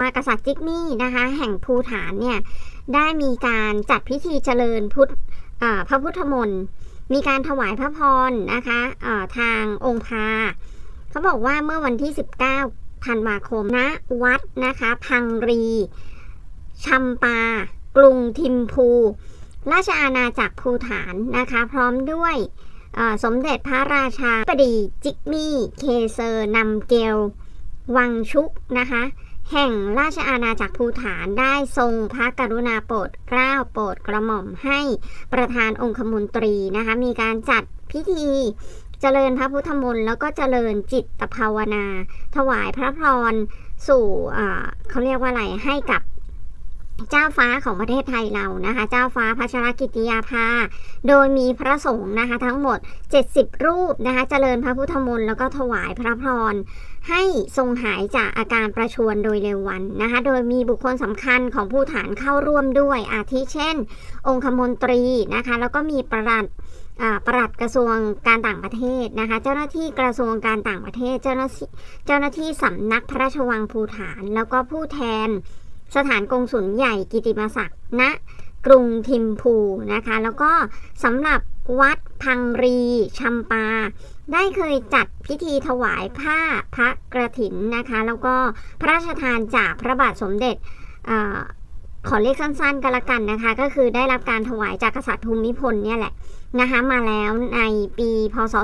ากษัตริย์จิกมี่นะคะแห่งภูฏานเนี่ยได้มีการจัดพิธีเจริญพระพุทธมนต์มีการถวายพระพรนะคะทางองค์พาเขาบอกว่าเมื่อวันที่19ธันวาคมณวัดนะคะพังรีชัมปากรุงทิมพูราชอาณาจักรภูฏานนะคะพร้อมด้วยสมเด็จพระราชาธิบดีจิกมี่เคเซอร์นัมเกลวังชุกนะคะแห่งราชอาณาจักรภูฏานได้ทรงพระกรุณาโปรดเกล้าโปรดกระหม่อมให้ประธานองคมนตรีนะคะมีการจัดพิธีเจริญพระพุทธมนต์แล้วก็เจริญจิตภาวนาถวายพระพรสู่เขาเรียกว่าอะไรให้กับเจ้าฟ้าของประเทศไทยเรานะคะเจ้าฟ้าพัชรกิติยาภาโดยมีพระสงฆ์นะคะทั้งหมด70รูปนะคะเจริญพระพุทธมนต์แล้วก็ถวายพระพรให้ทรงหายจากอาการประชวรโดยเร็ววันนะคะโดยมีบุคคลสำคัญของภูฏานเข้าร่วมด้วยอาทิเช่นองคมนตรีนะคะแล้วก็มีปลัดกระทรวงการต่างประเทศนะคะเจ้าหน้าที่กระทรวงการต่างประเทศเจ้าหน้าที่สำนักพระราชวังภูฏานแล้วก็ผู้แทนสถานกงสุลใหญ่กิติมศักดิ์ณกรุงทิมพูนะคะแล้วก็สำหรับวัดพังรีชัมปาได้เคยจัดพิธีถวายผ้าพระกฐินนะคะแล้วก็พระราชทานจากพระบาทสมเด็จขอเรียกสั้นๆกันละกันนะคะก็คือได้รับการถวายจากกษัตริย์ภูมิพลเนี่ยแหละนะคะมาแล้วในปีพศ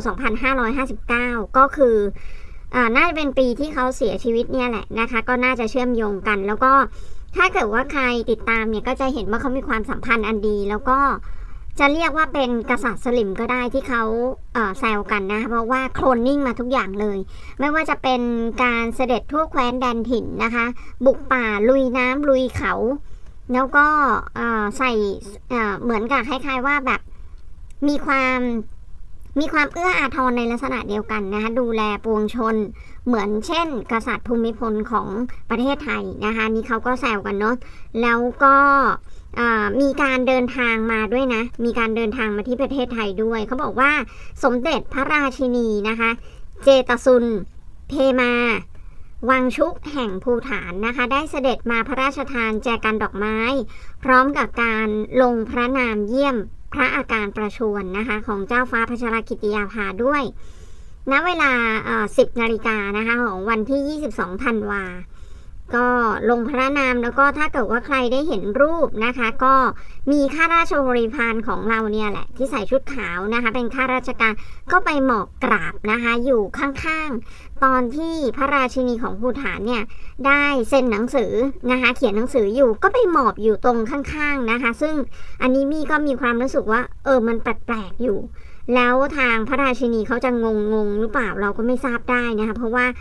2559ก็คือน่าจะเป็นปีที่เขาเสียชีวิตเนี่ยแหละนะคะก็น่าจะเชื่อมโยงกันแล้วก็ถ้าเกิดว่าใครติดตามเนี่ยก็จะเห็นว่าเขามีความสัมพันธ์อันดีแล้วก็จะเรียกว่าเป็นกษัตริย์สลิมก็ได้ที่เขาแซวกันนะเพราะว่าโคลนนิ่งมาทุกอย่างเลยไม่ว่าจะเป็นการเสด็จทั่วแคว้นแดนถิ่นนะคะบุกป่าลุยน้ำลุยเขาแล้วก็ใส่เหมือนกับคล้ายๆว่าแบบมีความเอื้ออาทรในลักษณะเดียวกันนะคะดูแลปวงชนเหมือนเช่นกษัตริย์ภูมิพลของประเทศไทยนะคะนี่เขาก็แซวกันเนาะแล้วก็มีการเดินทางมาด้วยนะมีการเดินทางมาที่ประเทศไทยด้วยเขาบอกว่าสมเด็จพระราชินีนะคะเจตสุนเพมาวังชุกแห่งภูฏานนะคะได้เสด็จมาพระราชทานแจกันดอกไม้พร้อมกับการลงพระนามเยี่ยมพระอาการประชวรนะคะของเจ้าฟ้าพัชรกิติยาภาด้วยณเวลา10 นาฬิกานะคะของวันที่22ธันวาก็ลงพระนามแล้วก็ถ้าเกิดว่าใครได้เห็นรูปนะคะก็มีข้าราชบริพารของเราเนี่ยแหละที่ใส่ชุดขาวนะคะเป็นข้าราชการก็ไปหมอบกราบนะคะอยู่ข้างๆตอนที่พระราชินีของภูฏานเนี่ยได้เซ็นหนังสือนะคะเขียนหนังสืออยู่ก็ไปหมอบอยู่ตรงข้างๆนะคะซึ่งอันนี้มี่ก็มีความรู้สึกว่ามันแปลกๆอยู่แล้วทางพระราชินีเขาจะงงหรือเปล่าเราก็ไม่ทราบได้นะคะเพราะว่า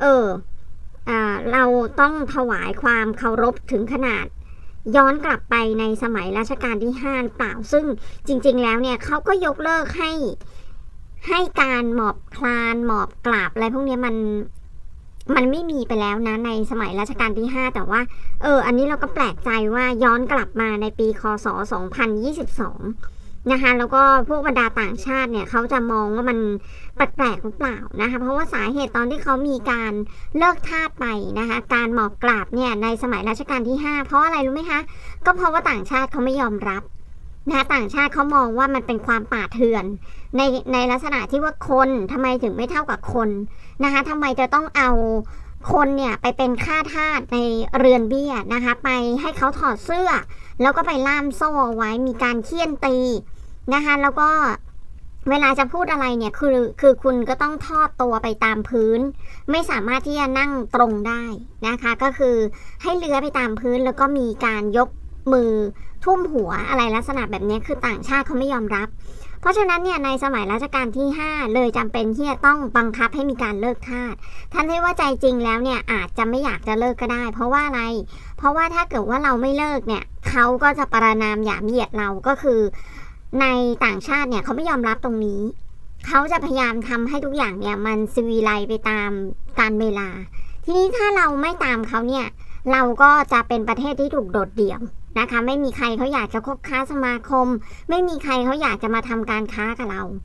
เราต้องถวายความเคารพถึงขนาดย้อนกลับไปในสมัยรัชกาลที่5หรือเปล่าซึ่งจริงๆแล้วเนี่ยเขาก็ยกเลิกให้การหมอบคลานหมอบกราบอะไรพวกนี้มันไม่มีไปแล้วนะในสมัยรัชกาลที่5แต่ว่าอันนี้เราก็แปลกใจว่าย้อนกลับมาในปีคศ2022นะคะแล้วก็พวกบรรดาต่างชาติเนี่ยเขาจะมองว่ามันแปลกๆหรือเปล่านะคะเพราะว่าสาเหตุตอนที่เขามีการเลิกทาสไปนะคะการหมอบกราบเนี่ยในสมัยรัชกาลที่5เพราะอะไรรู้ไหมคะก็เพราะว่าต่างชาติเขาไม่ยอมรับนะคะต่างชาติเขามองว่ามันเป็นความป่าเถื่อนในลักษณะที่ว่าคนทำไมถึงไม่เท่ากับคนนะคะทำไมจะต้องเอาคนเนี่ยไปเป็นข้าทาสในเรือนเบี้ยนะคะไปให้เขาถอดเสื้อแล้วก็ไปล่ามโซ่เอาไว้มีการเฆี่ยนตีนะคะแล้วก็เวลาจะพูดอะไรเนี่ยคือคุณก็ต้องทอดตัวไปตามพื้นไม่สามารถที่จะนั่งตรงได้นะคะก็คือให้เลื้อยไปตามพื้นแล้วก็มีการยกมือทุ่มหัวอะไรลักษณะแบบนี้คือต่างชาติเขาไม่ยอมรับเพราะฉะนั้นเนี่ยในสมัยรัชกาลที่5เลยจำเป็นที่จะต้องบังคับให้มีการเลิกทาสท่านที่ว่าใจจริงแล้วเนี่ยอาจจะไม่อยากจะเลิกก็ได้เพราะว่าอะไรเพราะว่าถ้าเกิดว่าเราไม่เลิกเนี่ยเขาก็จะประณามหยามเหยียดเราก็คือในต่างชาติเนี่ยเขาไม่ยอมรับตรงนี้เขาจะพยายามทำให้ทุกอย่างเนี่ยมันสวีไลไปตามกาลเวลาทีนี้ถ้าเราไม่ตามเขาเนี่ยเราก็จะเป็นประเทศที่ถูกโดดเดี่ยวนะคะไม่มีใครเขาอยากจะคบค้าสมาคมไม่มีใครเขาอยากจะมาทำการค้ากับเรา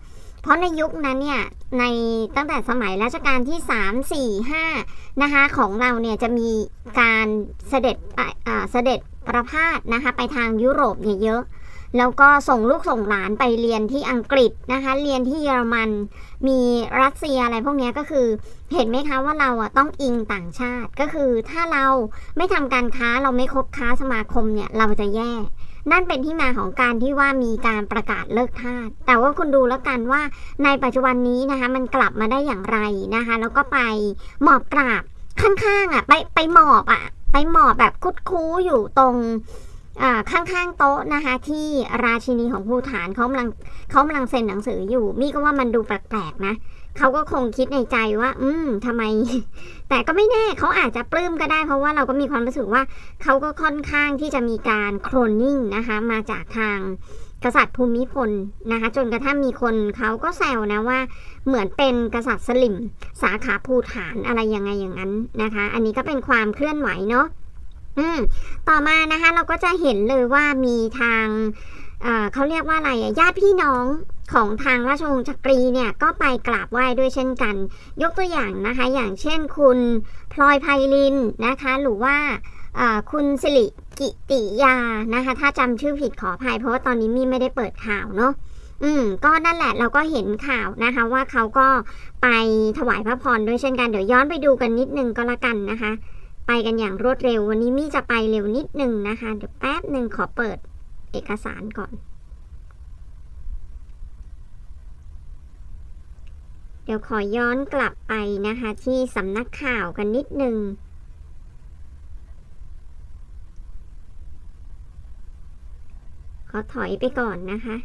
เพราะในยุคนั้นเนี่ยในตั้งแต่สมัยรัชกาลที่3 4 5นะคะของเราเนี่ยจะมีการเสด็จประพาสนะคะไปทางยุโรปเนี่ยเยอะแล้วก็ส่งลูกส่งหลานไปเรียนที่อังกฤษนะคะเรียนที่เยอรมันมีรัสเซียอะไรพวกนี้ก็คือเห็นไหมคะว่าเราต้องอิงต่างชาติก็คือถ้าเราไม่ทำการค้าเราไม่คบค้าสมาคมเนี่ยเราจะแย่นั่นเป็นที่มาของการที่ว่ามีการประกาศเลิกทาสแต่ว่าคุณดูแล้วกันว่าในปัจจุบันนี้นะคะมันกลับมาได้อย่างไรนะคะแล้วก็ไปหมอบกราบข้างๆไปหมอบไปหมอบแบบคุดคู้อยู่ตรงข้างๆโต๊ะนะคะที่ราชินีของภูฏานเขากำลังเซ็นหนังสืออยู่มี่ก็ว่ามันดูแปลกๆนะเขาก็คงคิดในใจว่าทำไม แต่ก็ไม่แน่เขาอาจจะปลื้มก็ได้เพราะว่าเราก็มีความรู้สึกว่าเขาก็ค่อนข้างที่จะมีการโคลนนิ่งนะคะมาจากทางกษัตริย์ภูมิพลนะคะจนกระทั่งมีคนเขาก็แซวนะว่าเหมือนเป็นกษัตริย์สลิมสาขาภูฏานอะไรยังไงอย่างนั้นนะคะอันนี้ก็เป็นความเคลื่อนไหวเนาะต่อมานะคะเราก็จะเห็นเลยว่ามีทางเขาเรียกว่าอะไรญาติพี่น้องของทางราชวงศ์จักรีเนี่ยก็ไปกราบไหว้ด้วยเช่นกันยกตัวอย่างนะคะอย่างเช่นคุณพลอยไพลินนะคะหรือว่าคุณสิริกิติยานะคะถ้าจำชื่อผิดขออภัยเพราะว่าตอนนี้มี่ไม่ได้เปิดข่าวเนาะก็นั่นแหละเราก็เห็นข่าวนะคะว่าเขาก็ไปถวายพระพรด้วยเช่นกันเดี๋ยวย้อนไปดูกันนิดนึงก็แล้วกันนะคะไปกันอย่างรวดเร็ววันนี้มี่จะไปเร็วนิดนึงนะคะเดี๋ยวแป๊บนึงขอเปิดเอกสารก่อนเดี๋ยวขอย้อนกลับไปนะคะที่สำนักข่าวกันนิดนึงขอถอยไปก่อนนะคะ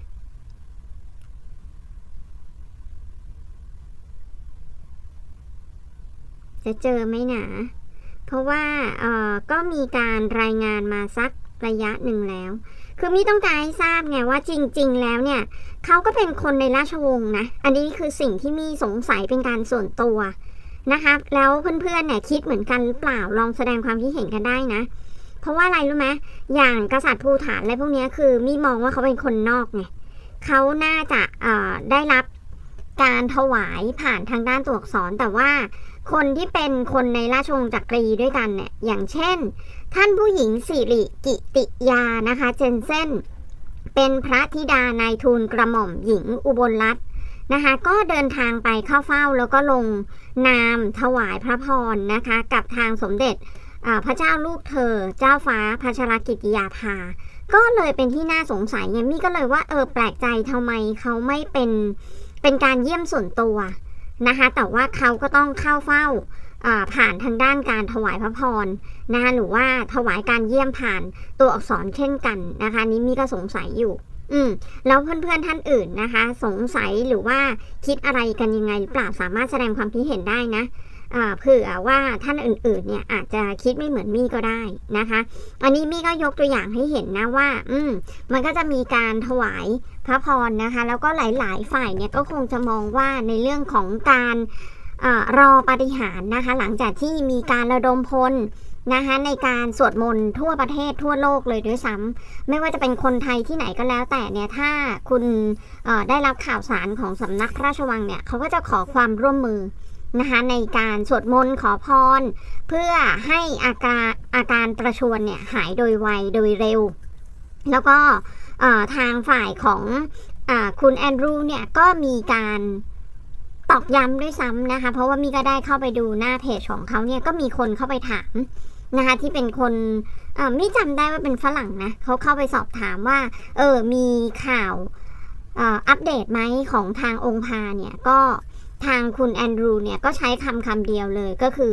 จะเจอไหมนะเพราะว่าก็มีการรายงานมาสักระยะหนึ่งแล้วคือมี่ต้องการให้ทราบไงว่าจริงๆแล้วเนี่ยเขาก็เป็นคนในราชวงศ์นะอันนี้คือสิ่งที่มี่สงสัยเป็นการส่วนตัวนะคะแล้วเพื่อนๆเนี่ยคิดเหมือนกันหรือเปล่าลองแสดงความคิดเห็นกันได้นะเพราะว่าอะไรรู้ไหมอย่างกษัตริย์ภูฏานอะไรพวกนี้คือมี่มองว่าเขาเป็นคนนอกไงเขาน่าจะได้รับการถวายผ่านทางด้านตัวอักษรแต่ว่าคนที่เป็นคนในราชวงศ์จักรีด้วยกันเนี่ยอย่างเช่นท่านผู้หญิงสิริกิติยานะคะเจนเซ่นเป็นพระธิดานายทูลกระหม่อมหญิงอุบลรัตน์นะคะก็เดินทางไปเข้าเฝ้าแล้วก็ลงนามถวายพระพรนะคะกับทางสมเด็จพระเจ้าลูกเธอเจ้าฟ้าพัชรกิติยาภาก็เลยเป็นที่น่าสงสัยไงมี่ก็เลยว่าแปลกใจทำไมเขาไม่เป็นการเยี่ยมส่วนตัวนะคะแต่ว่าเขาก็ต้องเข้าเฝ้าผ่านทางด้านการถวายพระพรนะคะหรือว่าถวายการเยี่ยมผ่านตัวอักษรเช่นกันนะคะนี้มี่ก็สงสัยอยู่แล้วเพื่อนๆท่านอื่นนะคะสงสัยหรือว่าคิดอะไรกันยังไงหรือเปล่าสามารถแสดงความคิดเห็นได้นะเผื่อว่าท่านอื่นๆเนี่ยอาจจะคิดไม่เหมือนมี่ก็ได้นะคะอันนี้มี่ก็ยกตัวอย่างให้เห็นนะว่ามันก็จะมีการถวายพระพรนะคะแล้วก็หลายๆฝ่ายเนี่ยก็คงจะมองว่าในเรื่องของการรอปาฏิหาริย์นะคะหลังจากที่มีการระดมพลนะคะในการสวดมนต์ทั่วประเทศทั่วโลกเลยด้วยซ้ำไม่ว่าจะเป็นคนไทยที่ไหนก็แล้วแต่เนี่ยถ้าคุณได้รับข่าวสารของสำนักพระราชวังเนี่ยเขาก็จะขอความร่วมมือนะคะในการสวดมนต์ขอพรเพื่อให้อาการประชวรเนี่ยหายโดยไวโดยเร็วแล้วก็ทางฝ่ายของคุณแอนดรูเนี่ยก็มีการตอกย้ำด้วยซ้ำนะคะเพราะว่ามีก็ได้เข้าไปดูหน้าเพจของเขาเนี่ยก็มีคนเข้าไปถามนะคะที่เป็นคนไม่จำได้ว่าเป็นฝรั่งนะเขาเข้าไปสอบถามว่ามีข่าวอัปเดตไหมของทางองค์พาเนี่ยก็ทางคุณแอนดรูเนี่ยก็ใช้คำเดียวเลยก็คือ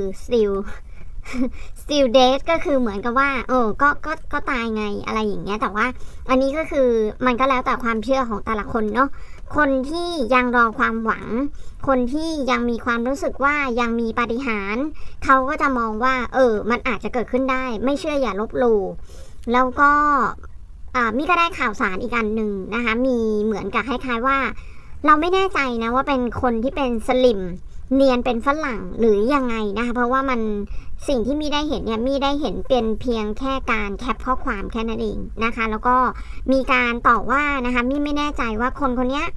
still dead ก็คือเหมือนกับว่าก็ตายไงอะไรอย่างเงี้ยแต่ว่าอันนี้ก็คือมันก็แล้วแต่ความเชื่อของแต่ละคนเนาะคนที่ยังรอความหวังคนที่ยังมีความรู้สึกว่ายังมีปาฏิหาริย์เขาก็จะมองว่ามันอาจจะเกิดขึ้นได้ไม่เชื่ออย่าลบหลู่แล้วก็มี่ก็ได้ข่าวสารอีกอันหนึ่งนะคะมีเหมือนกับคล้ายๆว่าเราไม่แน่ใจนะว่าเป็นคนที่เป็นสลิมเนียนเป็นฝรั่งหรือยังไงนะคะเพราะว่ามันสิ่งที่มี่ได้เห็นเนี่ยมี่ได้เห็นเป็นเพียงแค่การแคปข้อความแค่นั้นเองนะคะแล้วก็มีการต่อว่านะคะมี่ไม่แน่ใจว่าคนนี้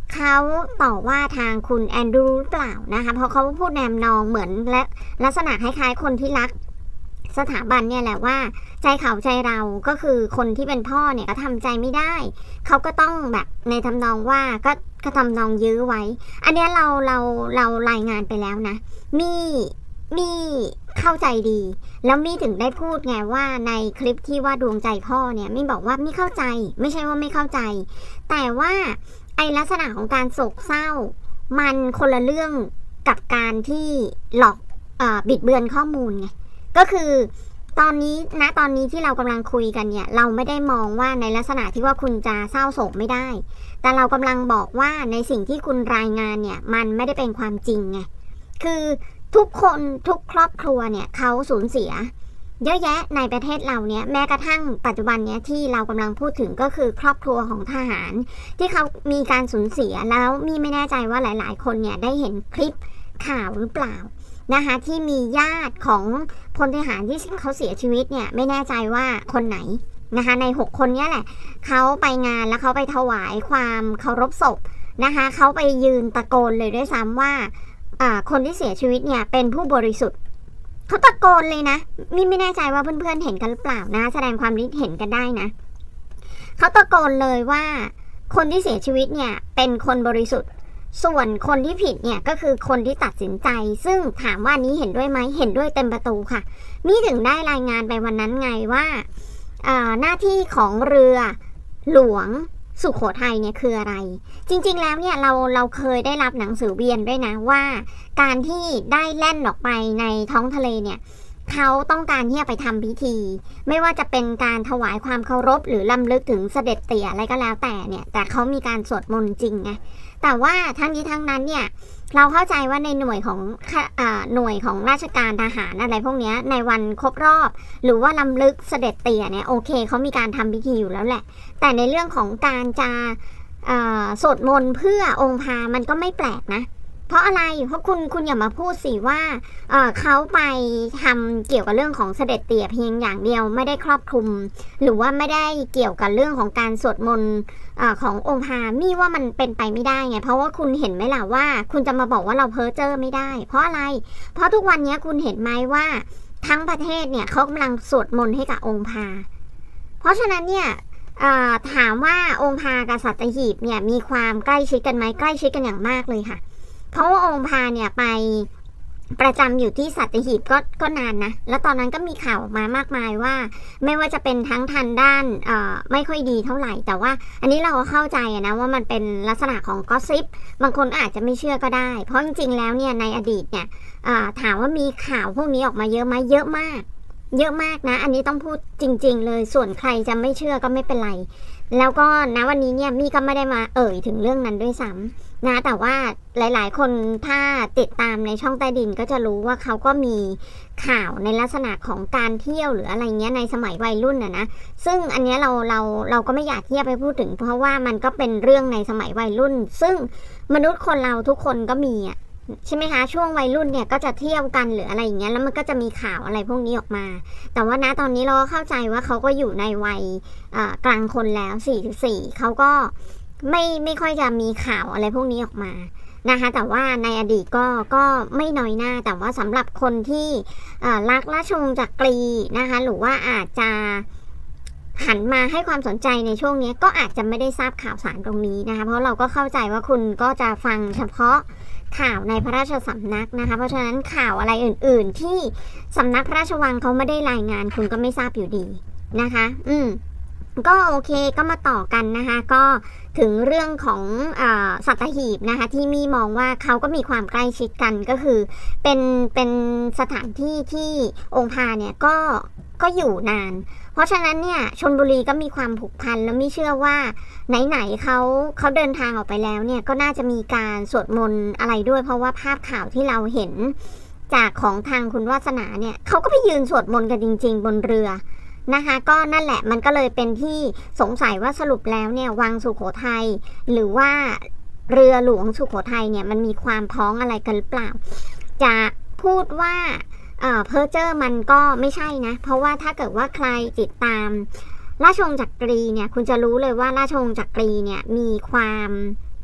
เขาต่อว่าทางคุณแอนดรูหรือเปล่านะคะเพราะเขาพูดแนมนองเหมือนและลักษณะคล้ายๆคนที่รักสถาบันเนี่ยแหละว่าใจเขาใจเราก็คือคนที่เป็นพ่อเนี่ยก็ทำใจไม่ได้เขาก็ต้องแบบในทำนองว่าก็ทำนองยื้อไว้อันนี้เรารายงานไปแล้วนะมีเข้าใจดีแล้วมีถึงได้พูดไงว่าในคลิปที่ว่าดวงใจพ่อเนี่ยมีบอกว่าไม่เข้าใจไม่ใช่ว่าไม่เข้าใจแต่ว่าไอลักษณะของการโศกเศร้ามันคนละเรื่องกับการที่หลอกบิดเบือนข้อมูลไงก็คือตอนนี้ที่เรากำลังคุยกันเนี่ยเราไม่ได้มองว่าในลักษณะที่ว่าคุณจะเศร้าโศกไม่ได้แต่เรากำลังบอกว่าในสิ่งที่คุณรายงานเนี่ยมันไม่ได้เป็นความจริงไงคือทุกคนทุกครอบครัวเนี่ยเขาสูญเสียเยอะแยะในประเทศเราเนี่ยแม้กระทั่งปัจจุบันเนี้ยที่เรากำลังพูดถึงก็คือครอบครัวของทหารที่เขามีการสูญเสียแล้วมีไม่แน่ใจว่าหลายๆคนเนี่ยได้เห็นคลิปข่าวหรือเปล่านะคะที่มีญาติของพลทหารที่เขาเสียชีวิตเนี่ยไม่แน่ใจว่าคนไหนนะคะใน6คนนี้แหละเขาไปงานแล้วเขาไปถวายความเคารพศพนะคะเขาไปยืนตะโกนเลยด้วยซ้ำว่าคนที่เสียชีวิตเนี่ยเป็นผู้บริสุทธิ์เขาตะโกนเลยนะไม่แน่ใจว่าเพื่อนๆเห็นกันหรือเปล่านะแสดงความคิดเห็นกันได้นะเขาตะโกนเลยว่าคนที่เสียชีวิตเนี่ยเป็นคนบริสุทธิ์ส่วนคนที่ผิดเนี่ยก็คือคนที่ตัดสินใจซึ่งถามว่านี้เห็นด้วยไหมเห็นด้วยเต็มประตูค่ะนี่ถึงได้รายงานไปวันนั้นไงว่าหน้าที่ของเรือหลวงสุโขทัยเนี่ยคืออะไรจริงๆแล้วเนี่ยเราเคยได้รับหนังสือเวียนด้วยนะว่าการที่ได้แล่นออกไปในท้องทะเลเนี่ยเขาต้องการที่จะไปทำพิธีไม่ว่าจะเป็นการถวายความเคารพหรือรำลึกถึงเสด็จเตี่ยอะไรก็แล้วแต่เนี่ยแต่เขามีการสวดมนต์จริงไงแต่ว่าทั้งนี้ทั้งนั้นเนี่ยเราเข้าใจว่าในหน่วยของราชการทหารอะไรพวกนี้ในวันครบรอบหรือว่ารำลึกเสด็จเตี่ยเนี่ยโอเคเขามีการทำพิธีอยู่แล้วแหละแต่ในเรื่องของการจะสวดมนต์เพื่อองค์พามันก็ไม่แปลกนะเพราะอะไรเพราะคุณอย่ามาพูดสิว่าเขาไปทำเกี่ยวกับเรื่องของเสด็จเตี่ยเพียงอย่างเดียวไม่ได้ครอบคลุมหรือว่าไม่ได้เกี่ยวกับเรื่องของการสวดมนต์ขององค์พามี่ว่ามันเป็นไปไม่ได้ไงเพราะว่าคุณเห็นไหมล่ะว่าคุณจะมาบอกว่าเราเพ้อเจ้อไม่ได้เพราะอะไรเพราะทุกวันนี้คุณเห็นไหมว่าทั้งประเทศเนี่ยเขากำลังสวดมนต์ให้กับองค์พาเพราะฉะนั้นเนี่ยถามว่าองค์พากับสัตหีบเนี่ยมีความใกล้ชิดกันไหมใกล้ชิดกันอย่างมากเลยค่ะเพราะว่าองค์พาเนี่ยไปประจำอยู่ที่สัตหีบก็นานนะแล้วตอนนั้นก็มีข่าวออกมามากมายว่าไม่ว่าจะเป็นทั้งทางด้านไม่ค่อยดีเท่าไหร่แต่ว่าอันนี้เราก็เข้าใจนะว่ามันเป็นลักษณะของกอสซิปบางคนอาจจะไม่เชื่อก็ได้เพราะจริงๆแล้วเนี่ยในอดีตเนี่ยถามว่ามีข่าวพวกนี้ออกมาเยอะไหมเยอะมากนะอันนี้ต้องพูดจริงๆเลยส่วนใครจะไม่เชื่อก็ไม่เป็นไรแล้วก็ณวันนี้เนี่ยมี่ก็ไม่ได้มาถึงเรื่องนั้นด้วยซ้ำนะแต่ว่าหลายๆคนถ้าติดตามในช่องใต้ดินก็จะรู้ว่าเขาก็มีข่าวในลักษณะของการเที่ยวหรืออะไรเงี้ยในสมัยวัยรุ่นนะซึ่งอันนี้เราก็ไม่อยากที่จะไปพูดถึงเพราะว่ามันก็เป็นเรื่องในสมัยวัยรุ่นซึ่งมนุษย์คนเราทุกคนก็มีใช่ไหมคะช่วงวัยรุ่นเนี่ยก็จะเที่ยวกันหรืออะไรอย่างเงี้ยแล้วมันก็จะมีข่าวอะไรพวกนี้ออกมาแต่ว่าณตอนนี้เราก็เข้าใจว่าเขาก็อยู่ในวัยกลางคนแล้ว44เขาก็ไม่ค่อยจะมีข่าวอะไรพวกนี้ออกมานะคะแต่ว่าในอดีตก็ไม่น้อยหน้าแต่ว่าสำหรับคนที่รักราชวงศ์จักรีนะคะหรือว่าอาจจะหันมาให้ความสนใจในช่วงนี้ก็อาจจะไม่ได้ทราบข่าวสารตรงนี้นะคะเพราะเราก็เข้าใจว่าคุณก็จะฟังเฉพาะข่าวในพระราชสำนักนะคะเพราะฉะนั้นข่าวอะไรอื่นๆที่สำนักพระราชวังเขาไม่ได้รายงานคุณก็ไม่ทราบอยู่ดีนะคะก็โอเคก็มาต่อกันนะคะก็ถึงเรื่องของสัตหีบนะคะที่มีมองว่าเขาก็มีความใกล้ชิดกันก็คือเป็นสถานที่ที่องค์พาเนี่ยก็อยู่นานเพราะฉะนั้นเนี่ยชลบุรีก็มีความผูกพันแล้วไม่เชื่อว่าไหนๆเขาเดินทางออกไปแล้วเนี่ยก็น่าจะมีการสวดมนต์อะไรด้วยเพราะว่าภาพข่าวที่เราเห็นจากของทางคุณวาสนาเนี่ยเขาก็ไปยืนสวดมนต์กันจริงๆบนเรือนะคะก็นั่นแหละมันก็เลยเป็นที่สงสัยว่าสรุปแล้วเนี่ยวังสุโขทัยหรือว่าเรือหลวงสุโขทัยเนี่ยมันมีความพ้องอะไรกันหรือเปล่าจะพูดว่าเพอร์เจอร์มันก็ไม่ใช่นะเพราะว่าถ้าเกิดว่าใครติดตามราชวงศ์จักรีเนี่ยคุณจะรู้เลยว่าราชวงศ์จักรีเนี่ยมีความ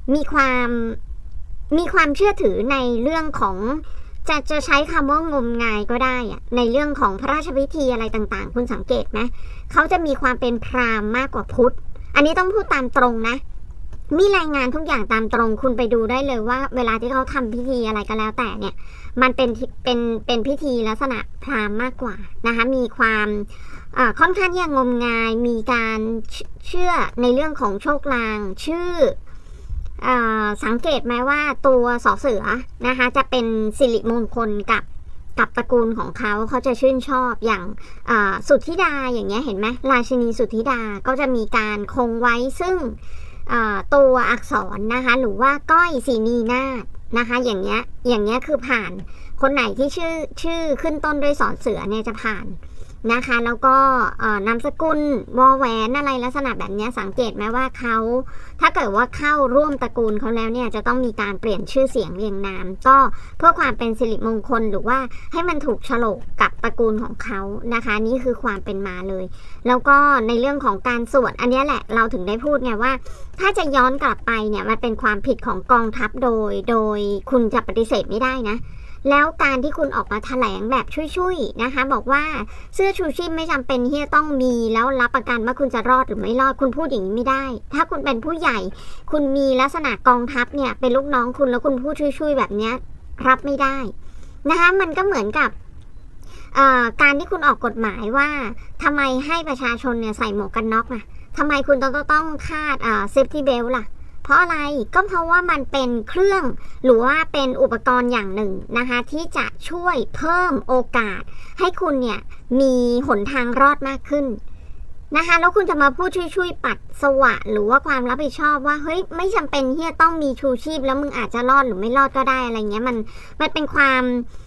มีความมีความเชื่อถือในเรื่องของจะใช้คำว่างมงายก็ได้อะในเรื่องของพระราชพิธีอะไรต่างๆคุณสังเกตไหมเขาจะมีความเป็นพราหมณ์มากกว่าพุทธอันนี้ต้องพูดตามตรงนะมีรายงานทุกอย่างตามตรงคุณไปดูได้เลยว่าเวลาที่เขาทำพิธีอะไรก็แล้วแต่เนี่ยมันเป็นพิธีลักษณะพราหมณ์มากกว่านะคะมีความค่อนข้างที่จะงมงายมีการเชื่อในเรื่องของโชคลางชื่อสังเกตไหมว่าตัวสอเสือนะคะจะเป็นสิริมงคลกับตระกูลของเขาจะชื่นชอบอย่างสุทธิดาอย่างเงี้ยเห็นไหมราชินีสุทธิดาก็จะมีการคงไว้ซึ่งตัวอักษรนะคะหรือว่าก้อยศรีนีนาฏนะคะอย่างเงี้ยคือผ่านคนไหนที่ชื่อขึ้นต้นด้วยสอเสือเนี่ยจะผ่านนะคะแล้วก็นามสกุลวอแหวนอะไรลักษณะแบบนี้สังเกตไหมว่าเขาถ้าเกิดว่าเข้าร่วมตระกูลเขาแล้วเนี่ยจะต้องมีการเปลี่ยนชื่อเสียงเรียงนามก็เพื่อความเป็นสิริมงคลหรือว่าให้มันถูกโฉลกกับตระกูลของเขานะคะนี่คือความเป็นมาเลยแล้วก็ในเรื่องของการสวดอันนี้แหละเราถึงได้พูดไงว่าถ้าจะย้อนกลับไปเนี่ยมันเป็นความผิดของกองทัพโดยคุณจะปฏิเสธไม่ได้นะแล้วการที่คุณออกมาแถลงแบบชุยๆนะคะบอกว่าเสื้อชูชีพไม่จำเป็นที่จะต้องมีแล้วรับประกันว่าคุณจะรอดหรือไม่รอดคุณพูดอย่างนี้ไม่ได้ถ้าคุณเป็นผู้ใหญ่คุณมีลักษณะกองทัพเนี่ยเป็นลูกน้องคุณแล้วคุณพูดชุยๆแบบนี้รับไม่ได้นะคะมันก็เหมือนกับการที่คุณออกกฎหมายว่าทำไมให้ประชาชนเนี่ยใส่หมวกกันน็อกนะทำไมคุณต้องคาดเซฟตี้เบลต์ล่ะเพราะอะไรก็เพราะว่ามันเป็นเครื่องหรือว่าเป็นอุปกรณ์อย่างหนึ่งนะคะที่จะช่วยเพิ่มโอกาสให้คุณเนี่ยมีหนทางรอดมากขึ้นนะคะแล้วคุณจะมาพูดช่วยปัดสวะหรือว่าความรับผิดชอบว่าเฮ้ยไม่จำเป็นที่จะต้องมีชูชีพแล้วมึงอาจจะรอดหรือไม่รอดก็ได้อะไรเงี้ยมันเป็นความ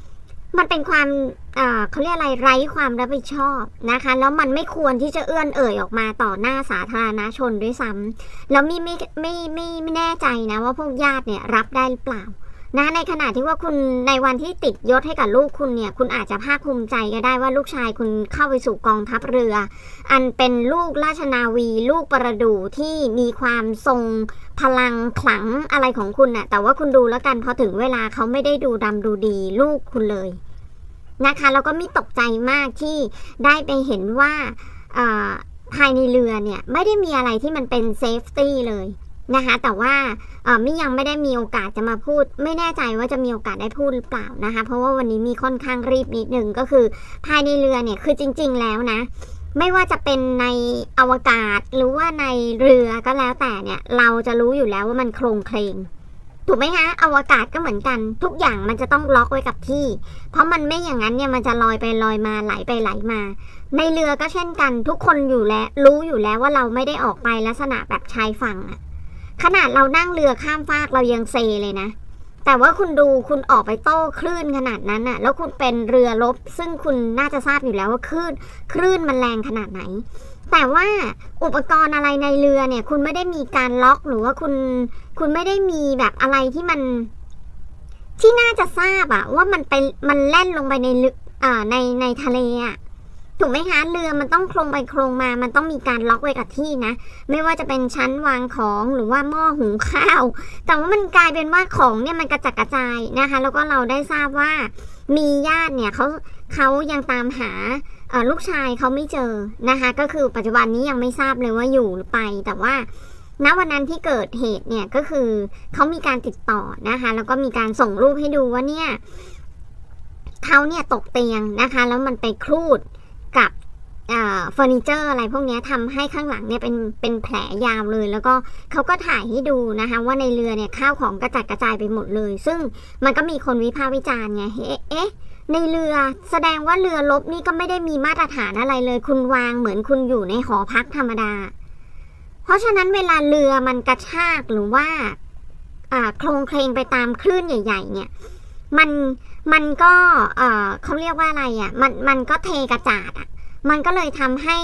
เขาเรียกอะไรไร้ความรับผิดชอบนะคะแล้วมันไม่ควรที่จะเอื้อนเอ่ยออกมาต่อหน้าสาธารณชนด้วยซ้ำแล้วไม่แน่ใจนะว่าพวกญาติเนี่ยรับได้หรือเปล่านะในขณะที่ว่าคุณในวันที่ติดยศให้กับลูกคุณเนี่ยคุณอาจจะภาคภูมิใจก็ได้ว่าลูกชายคุณเข้าไปสู่กองทัพเรืออันเป็นลูกราชนาวีลูกประดู่ที่มีความทรงพลังขลังอะไรของคุณน่ะแต่ว่าคุณดูแล้วกันพอถึงเวลาเขาไม่ได้ดูดำดูดีลูกคุณเลยนะคะแล้วก็มีตกใจมากที่ได้ไปเห็นว่าภายในเรือเนี่ยไม่ได้มีอะไรที่มันเป็นเซฟตี้เลยนะคะแต่ว่ามิยังไม่ได้มีโอกาสจะมาพูดไม่แน่ใจว่าจะมีโอกาสได้พูดหรือเปล่านะคะเพราะว่าวันนี้มีค่อนข้างรีบนิดนึงก็คือภายในเรือเนี่ยคือจริงๆแล้วนะไม่ว่าจะเป็นในอวกาศหรือว่าในเรือก็แล้วแต่เนี่ยเราจะรู้อยู่แล้วว่ามันโครงเคลงถูกไหมคะอวกาศก็เหมือนกันทุกอย่างมันจะต้องล็อกไว้กับที่เพราะมันไม่อย่างนั้นเนี่ยมันจะลอยไปลอยมาไหลไปไหลมาในเรือก็เช่นกันทุกคนอยู่แล้วรู้อยู่แล้วว่าเราไม่ได้ออกไปลักษณะแบบชายฝั่งอะขนาดเรานั่งเรือข้ามฟากเรายังเซเลยนะแต่ว่าคุณดูคุณออกไปโต้คลื่นขนาดนั้นอะแล้วคุณเป็นเรือรบซึ่งคุณน่าจะทราบอยู่แล้วว่าคลื่นมันแรงขนาดไหนแต่ว่าอุปกรณ์อะไรในเรือเนี่ยคุณไม่ได้มีการล็อกหรือว่าคุณไม่ได้มีแบบอะไรที่มันที่น่าจะทราบอะว่ามันแล่นลงไปในทะเลอะถูกไหมคะเรือมันต้องโครงไปโครงมามันต้องมีการล็อกไว้กับที่นะไม่ว่าจะเป็นชั้นวางของหรือว่าหม้อหุงข้าวแต่ว่ามันกลายเป็นว่าของเนี่ยมันกระจัดกระจายนะคะแล้วก็เราได้ทราบว่ามีญาติเนี่ยเขายังตามหาลูกชายเขาไม่เจอนะคะก็คือปัจจุบันนี้ยังไม่ทราบเลยว่าอยู่หรือไปแต่ว่าณวันนั้นที่เกิดเหตุเนี่ยก็คือเขามีการติดต่อนะคะแล้วก็มีการส่งรูปให้ดูว่าเนี่ยเขาเนี่ยตกเตียงนะคะแล้วมันไปครูดกับเฟอร์นิเจอร์อะไรพวกนี้ทำให้ข้างหลังเนี่ยเป็นแผลยาวเลยแล้วก็เขาก็ถ่ายให้ดูนะคะว่าในเรือเนี่ยข้าวของกระจัดกระจายไปหมดเลยซึ่งมันก็มีคนวิพากษ์วิจารณ์ไงเอ๊ะในเรือแสดงว่าเรือรบนี่ก็ไม่ได้มีมาตรฐานอะไรเลยคุณวางเหมือนคุณอยู่ในหอพักธรรมดาเพราะฉะนั้นเวลาเรือมันกระชากหรือว่าโครงเคลงไปตามคลื่นใหญ่ๆเนี่ยมันก็เขาเรียกว่าอะไรอ่ะมันก็เทกระจาดอ่ะมันก็เลยทำให้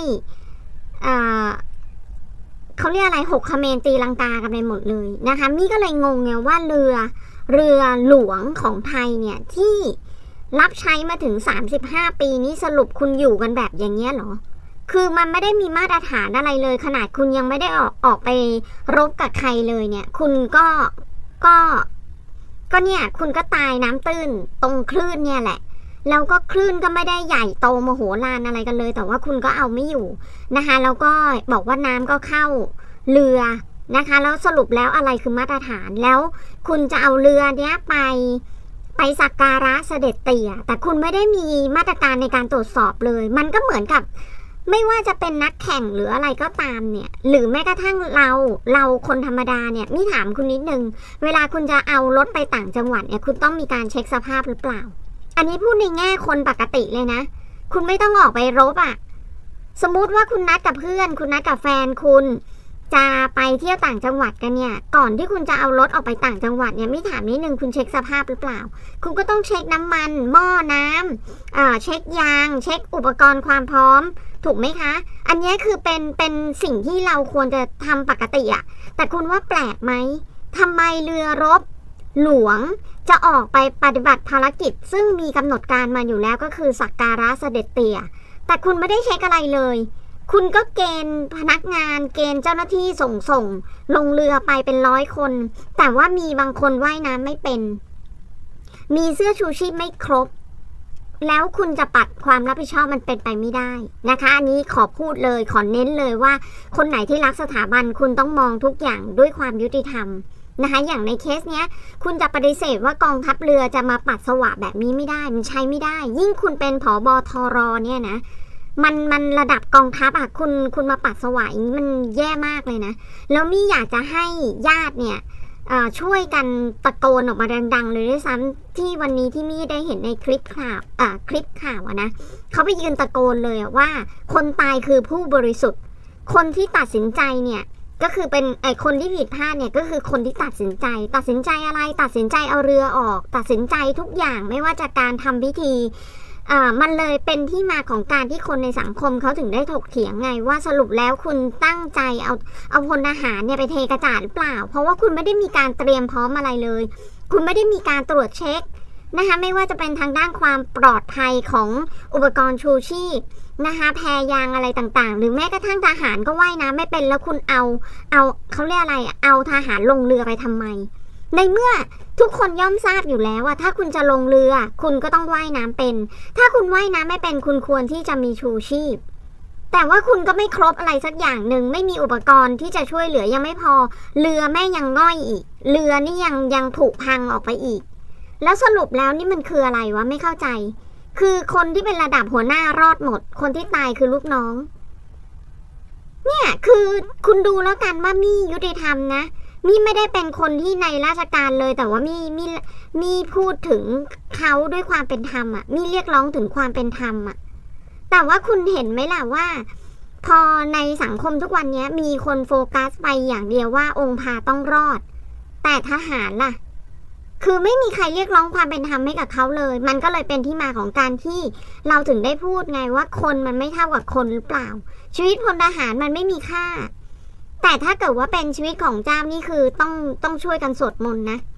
เขาเรียกอะไรหกเขมรตีลังกากันไปหมดเลยนะคะมี่ก็เลยงงไงว่าเรือหลวงของไทยเนี่ยที่รับใช้มาถึง35 ปีนี้สรุปคุณอยู่กันแบบอย่างเงี้ยเหรอคือมันไม่ได้มีมาตรฐานอะไรเลยขนาดคุณยังไม่ได้ออกไปรบกับใครเลยเนี่ยคุณก็เนี่ยคุณก็ตายน้ำตื้นตรงคลื่นเนี่ยแหละแล้วก็คลื่นก็ไม่ได้ใหญ่โตมโหฬารอะไรกันเลยแต่ว่าคุณก็เอาไม่อยู่นะคะแล้วก็บอกว่าน้ำก็เข้าเรือนะคะแล้วสรุปแล้วอะไรคือมาตรฐานแล้วคุณจะเอาเรือเนี้ยไปสักการะเสด็จเตี่ยแต่คุณไม่ได้มีมาตรการในการตรวจสอบเลยมันก็เหมือนกับไม่ว่าจะเป็นนักแข่งหรืออะไรก็ตามเนี่ยหรือแม้กระทั่งเราคนธรรมดาเนี่ยนี่ถามคุณนิดนึงเวลาคุณจะเอารถไปต่างจังหวัดเนี่ยคุณต้องมีการเช็คสภาพหรือเปล่าอันนี้พูดในแง่คนปกติเลยนะคุณไม่ต้องออกไปรบอ่ะสมมุติว่าคุณนัดกับเพื่อนคุณนัดกับแฟนคุณจะไปเที่ยวต่างจังหวัดกันเนี่ยก่อนที่คุณจะเอารถออกไปต่างจังหวัดเนี่ยไม่ถามนิดนึงคุณเช็คสภาพหรือเปล่าคุณก็ต้องเช็คน้ำมันหม้อน้ำเช็คยางเช็คอุปกรณ์ความพร้อมถูกไหมคะอันนี้คือเป็นสิ่งที่เราควรจะทำปกติอะแต่คุณว่าแปลกไหมทำไมเรือรบหลวงจะออกไปปฏิบัติภารกิจซึ่งมีกำหนดการมาอยู่แล้วก็คือสักการะเสด็จเตี่ยแต่คุณไม่ได้เช็คอะไรเลยคุณก็เกณฑ์พนักงานเกณฑ์เจ้าหน้าที่ส่งลงเรือไปเป็น100 คนแต่ว่ามีบางคนว่ายน้ำไม่เป็นมีเสื้อชูชีพไม่ครบแล้วคุณจะปัดความรับผิดชอบมันเป็นไปไม่ได้นะคะอันนี้ขอพูดเลยขอเน้นเลยว่าคนไหนที่รักสถาบันคุณต้องมองทุกอย่างด้วยความยุติธรรมนะคะอย่างในเคสเนี้ยคุณจะปฏิเสธว่ากองทัพเรือจะมาปัสสาวะแบบนี้ไม่ได้มันใช้ไม่ได้ยิ่งคุณเป็นผบทรเนี่ยนะมันระดับกองทัพอะคุณมาปัสสาวะอย่างนี้มันแย่มากเลยนะแล้วมี่อยากจะให้ญาติเนี่ยช่วยกันตะโกนออกมาดังๆเลยด้วยซ้ำที่วันนี้ที่มี่ได้เห็นในคลิปข่าวนะเขาไปยืนตะโกนเลยว่าคนตายคือผู้บริสุทธิ์คนที่ตัดสินใจเนี่ยก็คือเป็นคนที่ผิดพลาดเนี่ยก็คือคนที่ตัดสินใจอะไรตัดสินใจเอาเรือออกตัดสินใจทุกอย่างไม่ว่าจะการทำพิธีมันเลยเป็นที่มาของการที่คนในสังคมเขาถึงได้ถกเถียงไงว่าสรุปแล้วคุณตั้งใจเอาพลทหารเนี่ยไปเทกระจาดหรือเปล่าเพราะว่าคุณไม่ได้มีการเตรียมพร้อมอะไรเลยคุณไม่ได้มีการตรวจเช็คนะคะไม่ว่าจะเป็นทางด้านความปลอดภัยของอุปกรณ์ชูชีพนะคะแพยางอะไรต่างๆหรือแม้กระทั่งทหารก็ว่ายน้ำไม่เป็นแล้วคุณเอาเขาเรียกอะไรเอาทหารลงเรือไปทำไมในเมื่อทุกคนย่อมทราบอยู่แล้วว่าถ้าคุณจะลงเรือคุณก็ต้องว่ายน้ำเป็นถ้าคุณว่ายน้ำไม่เป็นคุณควรที่จะมีชูชีพแต่ว่าคุณก็ไม่ครบอะไรสักอย่างหนึ่งไม่มีอุปกรณ์ที่จะช่วยเหลือยังไม่พอเรือแม่ยังง่อยอีกเรือนี่ยังผุพังออกไปอีกแล้วสรุปแล้วนี่มันคืออะไรวะไม่เข้าใจคือคนที่เป็นระดับหัวหน้ารอดหมดคนที่ตายคือลูกน้องเนี่ยคือคุณดูแล้วกันว่ามี่ยุติธรรมนะมี่ไม่ได้เป็นคนที่ในราชการเลยแต่ว่ามี่พูดถึงเขาด้วยความเป็นธรรมอ่ะมี่เรียกร้องถึงความเป็นธรรมอ่ะแต่ว่าคุณเห็นไหมล่ะว่าพอในสังคมทุกวันนี้มีคนโฟกัสไปอย่างเดียวว่าองค์พาต้องรอดแต่ทหารล่ะคือไม่มีใครเรียกร้องความเป็นธรรมให้กับเขาเลยมันก็เลยเป็นที่มาของการที่เราถึงได้พูดไงว่าคนมันไม่เท่ากับคนหรือเปล่าชีวิตพลทหารมันไม่มีค่าแต่ถ้าเกิดว่าเป็นชีวิตของเจ้านี่คือต้องช่วยกันสวดมนต์นะ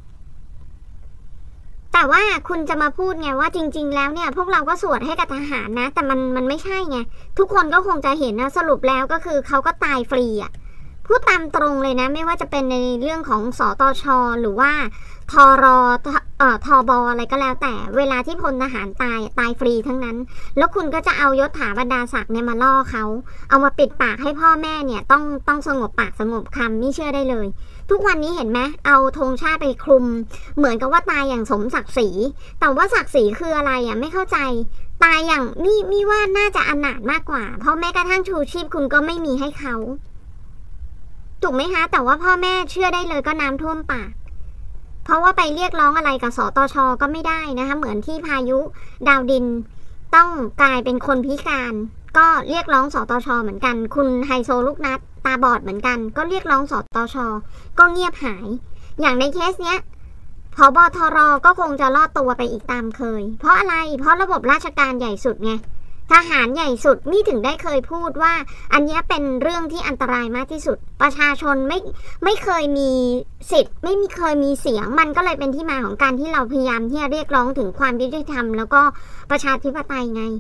แต่ว่าคุณจะมาพูดไงว่าจริงๆแล้วเนี่ยพวกเราก็สวดให้กับทหารนะแต่มันไม่ใช่ไงทุกคนก็คงจะเห็นนะสรุปแล้วก็คือเขาก็ตายฟรีอ่ะพูดตามตรงเลยนะไม่ว่าจะเป็นในเรื่องของสตช.หรือว่าทรทบอะไรก็แล้วแต่เวลาที่พลทหารตายฟรีทั้งนั้นแล้วคุณก็จะเอายศถาบรรดาศักดิ์เนี่ยมาล่อเขาเอามาปิดปากให้พ่อแม่เนี่ยต้องสงบปากสงบคำไม่เชื่อได้เลยทุกวันนี้เห็นไหมเอาธงชาติไปคลุมเหมือนกับว่าตายอย่างสมศักดิ์ศรีแต่ว่าศักดิ์ศรีคืออะไรอ่ะไม่เข้าใจตายอย่างนี่ว่าน่าจะอนาถมากกว่าเพราะแม้กระทั่งชูชีพคุณก็ไม่มีให้เขาถูกไหมคะแต่ว่าพ่อแม่เชื่อได้เลยก็น้ำท่วมปากเพราะว่าไปเรียกร้องอะไรกับสตช.ก็ไม่ได้นะคะเหมือนที่พายุดาวดินต้องกลายเป็นคนพิการก็เรียกร้องสตช.เหมือนกันคุณไฮโซลูกนัดตาบอดเหมือนกันก็เรียกร้องสตช.ก็เงียบหายอย่างในเคสเนี้ยผบ.ทร.ก็คงจะรอดตัวไปอีกตามเคยเพราะอะไรเพราะระบบราชการใหญ่สุดไงทหารใหญ่สุดนี่ถึงได้เคยพูดว่าอันนี้เป็นเรื่องที่อันตรายมากที่สุดประชาชนไม่เคยมีสิทธิ์ไม่เคยมีเสียงมันก็เลยเป็นที่มาของการที่เราพยายามที่จะเรียกร้องถึงความยุติธรรมแล้วก็ประชาธิปไตยไง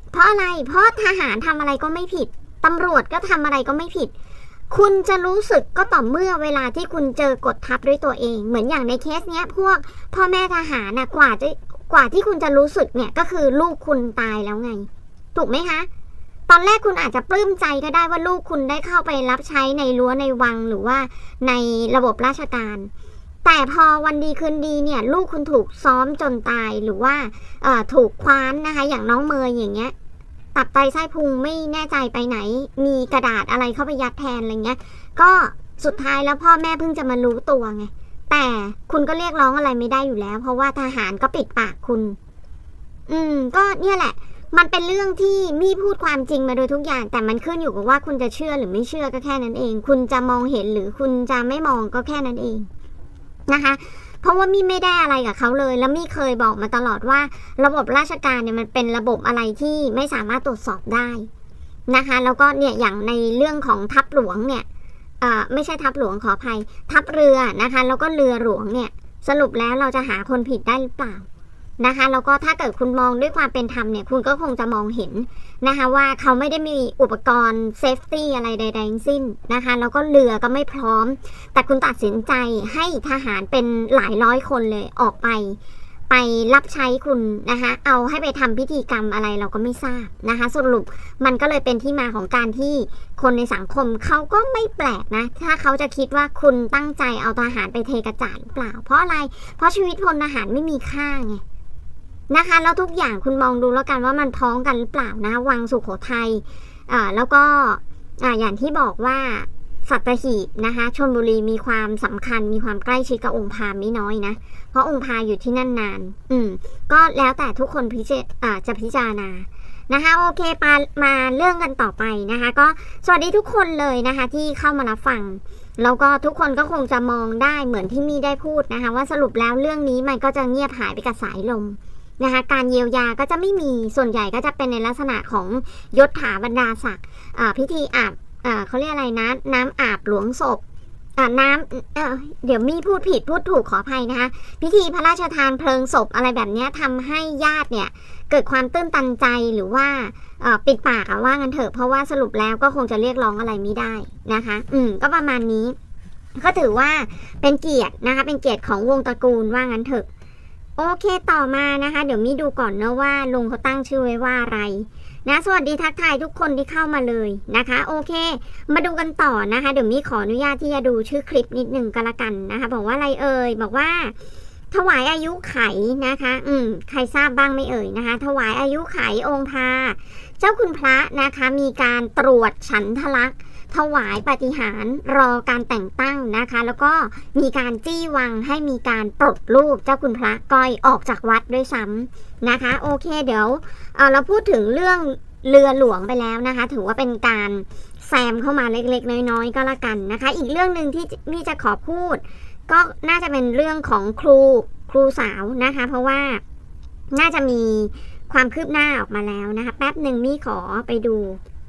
เพราะอะไรเพราะทหารทำอะไรก็ไม่ผิดตำรวจก็ทำอะไรก็ไม่ผิดคุณจะรู้สึกก็ต่อเมื่อเวลาที่คุณเจอกดทับด้วยตัวเองเหมือนอย่างในเคสเนี้ยพวกพ่อแม่ทหารนะกว่าที่คุณจะรู้สึกเนี่ยก็คือลูกคุณตายแล้วไงถูกไหมคะตอนแรกคุณอาจจะปลื้มใจก็ได้ว่าลูกคุณได้เข้าไปรับใช้ในรั้วในวังหรือว่าในระบบราชการแต่พอวันดีคืนดีเนี่ยลูกคุณถูกซ้อมจนตายหรือว่าถูกคว้านนะคะอย่างน้องเมย์อย่างเงี้ยตับไตไส้พุงไม่แน่ใจไปไหนมีกระดาษอะไรเข้าไปยัดแทนอะไรเงี้ยก็สุดท้ายแล้วพ่อแม่เพิ่งจะมารู้ตัวไงแต่คุณก็เรียกร้องอะไรไม่ได้อยู่แล้วเพราะว่าทหารก็ปิดปากคุณก็เนี่ยแหละมันเป็นเรื่องที่มี่พูดความจริงมาโดยทุกอย่างแต่มันขึ้นอยู่กับว่าคุณจะเชื่อหรือไม่เชื่อก็แค่นั้นเองคุณจะมองเห็นหรือคุณจะไม่มองก็แค่นั้นเองนะคะเพราะว่ามี่ไม่ได้อะไรกับเขาเลยแล้วมี่เคยบอกมาตลอดว่าระบบราชการเนี่ยมันเป็นระบบอะไรที่ไม่สามารถตรวจสอบได้นะคะแล้วก็เนี่ยอย่างในเรื่องของทัพหลวงเนี่ยไม่ใช่ทัพหลวงขออภัยทัพเรือนะคะแล้วก็เรือหลวงเนี่ยสรุปแล้วเราจะหาคนผิดได้หรือเปล่านะคะแล้วก็ถ้าเกิดคุณมองด้วยความเป็นธรรมเนี่ยคุณก็คงจะมองเห็นนะคะว่าเขาไม่ได้มีอุปกรณ์เซฟตี้อะไรใดๆทั้งสิ้นนะคะแล้วก็เรือก็ไม่พร้อมแต่คุณตัดสินใจให้ทหารเป็นหลายร้อยคนเลยออกไปรับใช้คุณนะคะเอาให้ไปทำพิธีกรรมอะไรเราก็ไม่ทราบนะคะสรุปมันก็เลยเป็นที่มาของการที่คนในสังคมเขาก็ไม่แปลกนะถ้าเขาจะคิดว่าคุณตั้งใจเอาทหารไปเทกระจาดหรือเปล่าเพราะอะไรเพราะชีวิตพลทหารไม่มีค่าไงนะคะแล้วทุกอย่างคุณมองดูแล้วกันว่ามันพ้องกันหรือเปล่านะวังสุโขทัยแล้วก็อย่างที่บอกว่าสัตหีบนะคะชลบุรีมีความสำคัญมีความใกล้ชิดกับองค์พาไม่น้อยนะเพราะองค์พาอยู่ที่นั่นนานก็แล้วแต่ทุกคนจะพิจารณานะคะโอเคมาเรื่องกันต่อไปนะคะก็สวัสดีทุกคนเลยนะคะที่เข้ามารับฟังแล้วก็ทุกคนก็คงจะมองได้เหมือนที่มี่ได้พูดนะคะว่าสรุปแล้วเรื่องนี้มันก็จะเงียบหายไปกับสายลมนะคะการเยียวยาก็จะไม่มีส่วนใหญ่ก็จะเป็นในลักษณะของยศถาบรรดาศักดิ์พิธีอาบเขาเรียกอะไรนะน้ำอาบหลวงศพน้ำเดี๋ยวมี่พูดผิดพูดถูกขออภัยนะคะพิธีพระราชทานเพลิงศพอะไรแบบนี้ทำให้ญาติเนี่ยเกิดความตื้นตันใจหรือว่าปิดปากว่างั้นเถอะเพราะว่าสรุปแล้วก็คงจะเรียกร้องอะไรไม่ได้นะคะก็ประมาณนี้ก็ถือว่าเป็นเกียรตินะคะเป็นเกียรติของวงตระกูลว่างั้นเถอะโอเคต่อมานะคะเดี๋ยวมี่ดูก่อนนะว่าลุงเขาตั้งชื่อไว้ว่าอะไรนะสวัสดีทักทายทุกคนที่เข้ามาเลยนะคะโอเคมาดูกันต่อนะคะเดี๋ยวมี่ขออนุญาตที่จะดูชื่อคลิปนิดนึงก็แล้วกันนะคะบอกว่าอะไรบอกว่าถวายอายุไขนะคะใครทราบบ้างไม่นะคะถวายอายุไของค์พาเจ้าคุณพระนะคะมีการตรวจฉันทลักษณ์ถวายปาฏิหาริย์รอการแต่งตั้งนะคะแล้วก็มีการจี้วังให้มีการปลดรูปเจ้าคุณพระก้อยออกจากวัดด้วยซ้ำนะคะโอเคเดี๋ยวเราพูดถึงเรื่องเรือหลวงไปแล้วนะคะถือว่าเป็นการแซมเข้ามาเล็กๆน้อยๆก็แล้วกันนะคะอีกเรื่องหนึ่งที่มี่จะขอพูดก็น่าจะเป็นเรื่องของครูสาวนะคะเพราะว่าน่าจะมีความคืบหน้าออกมาแล้วนะคะแป๊บหนึ่งมี่ขอไปดู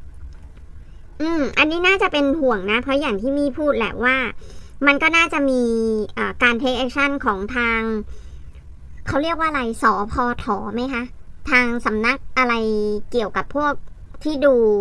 อันนี้น่าจะเป็นห่วงนะเพราะอย่างที่มี่พูดแหละว่ามันก็น่าจะมีการ take action ของทางเขาเรียกว่าอะไรสพทไหมคะทางสำนักอะไรเกี่ยวกับพวกที่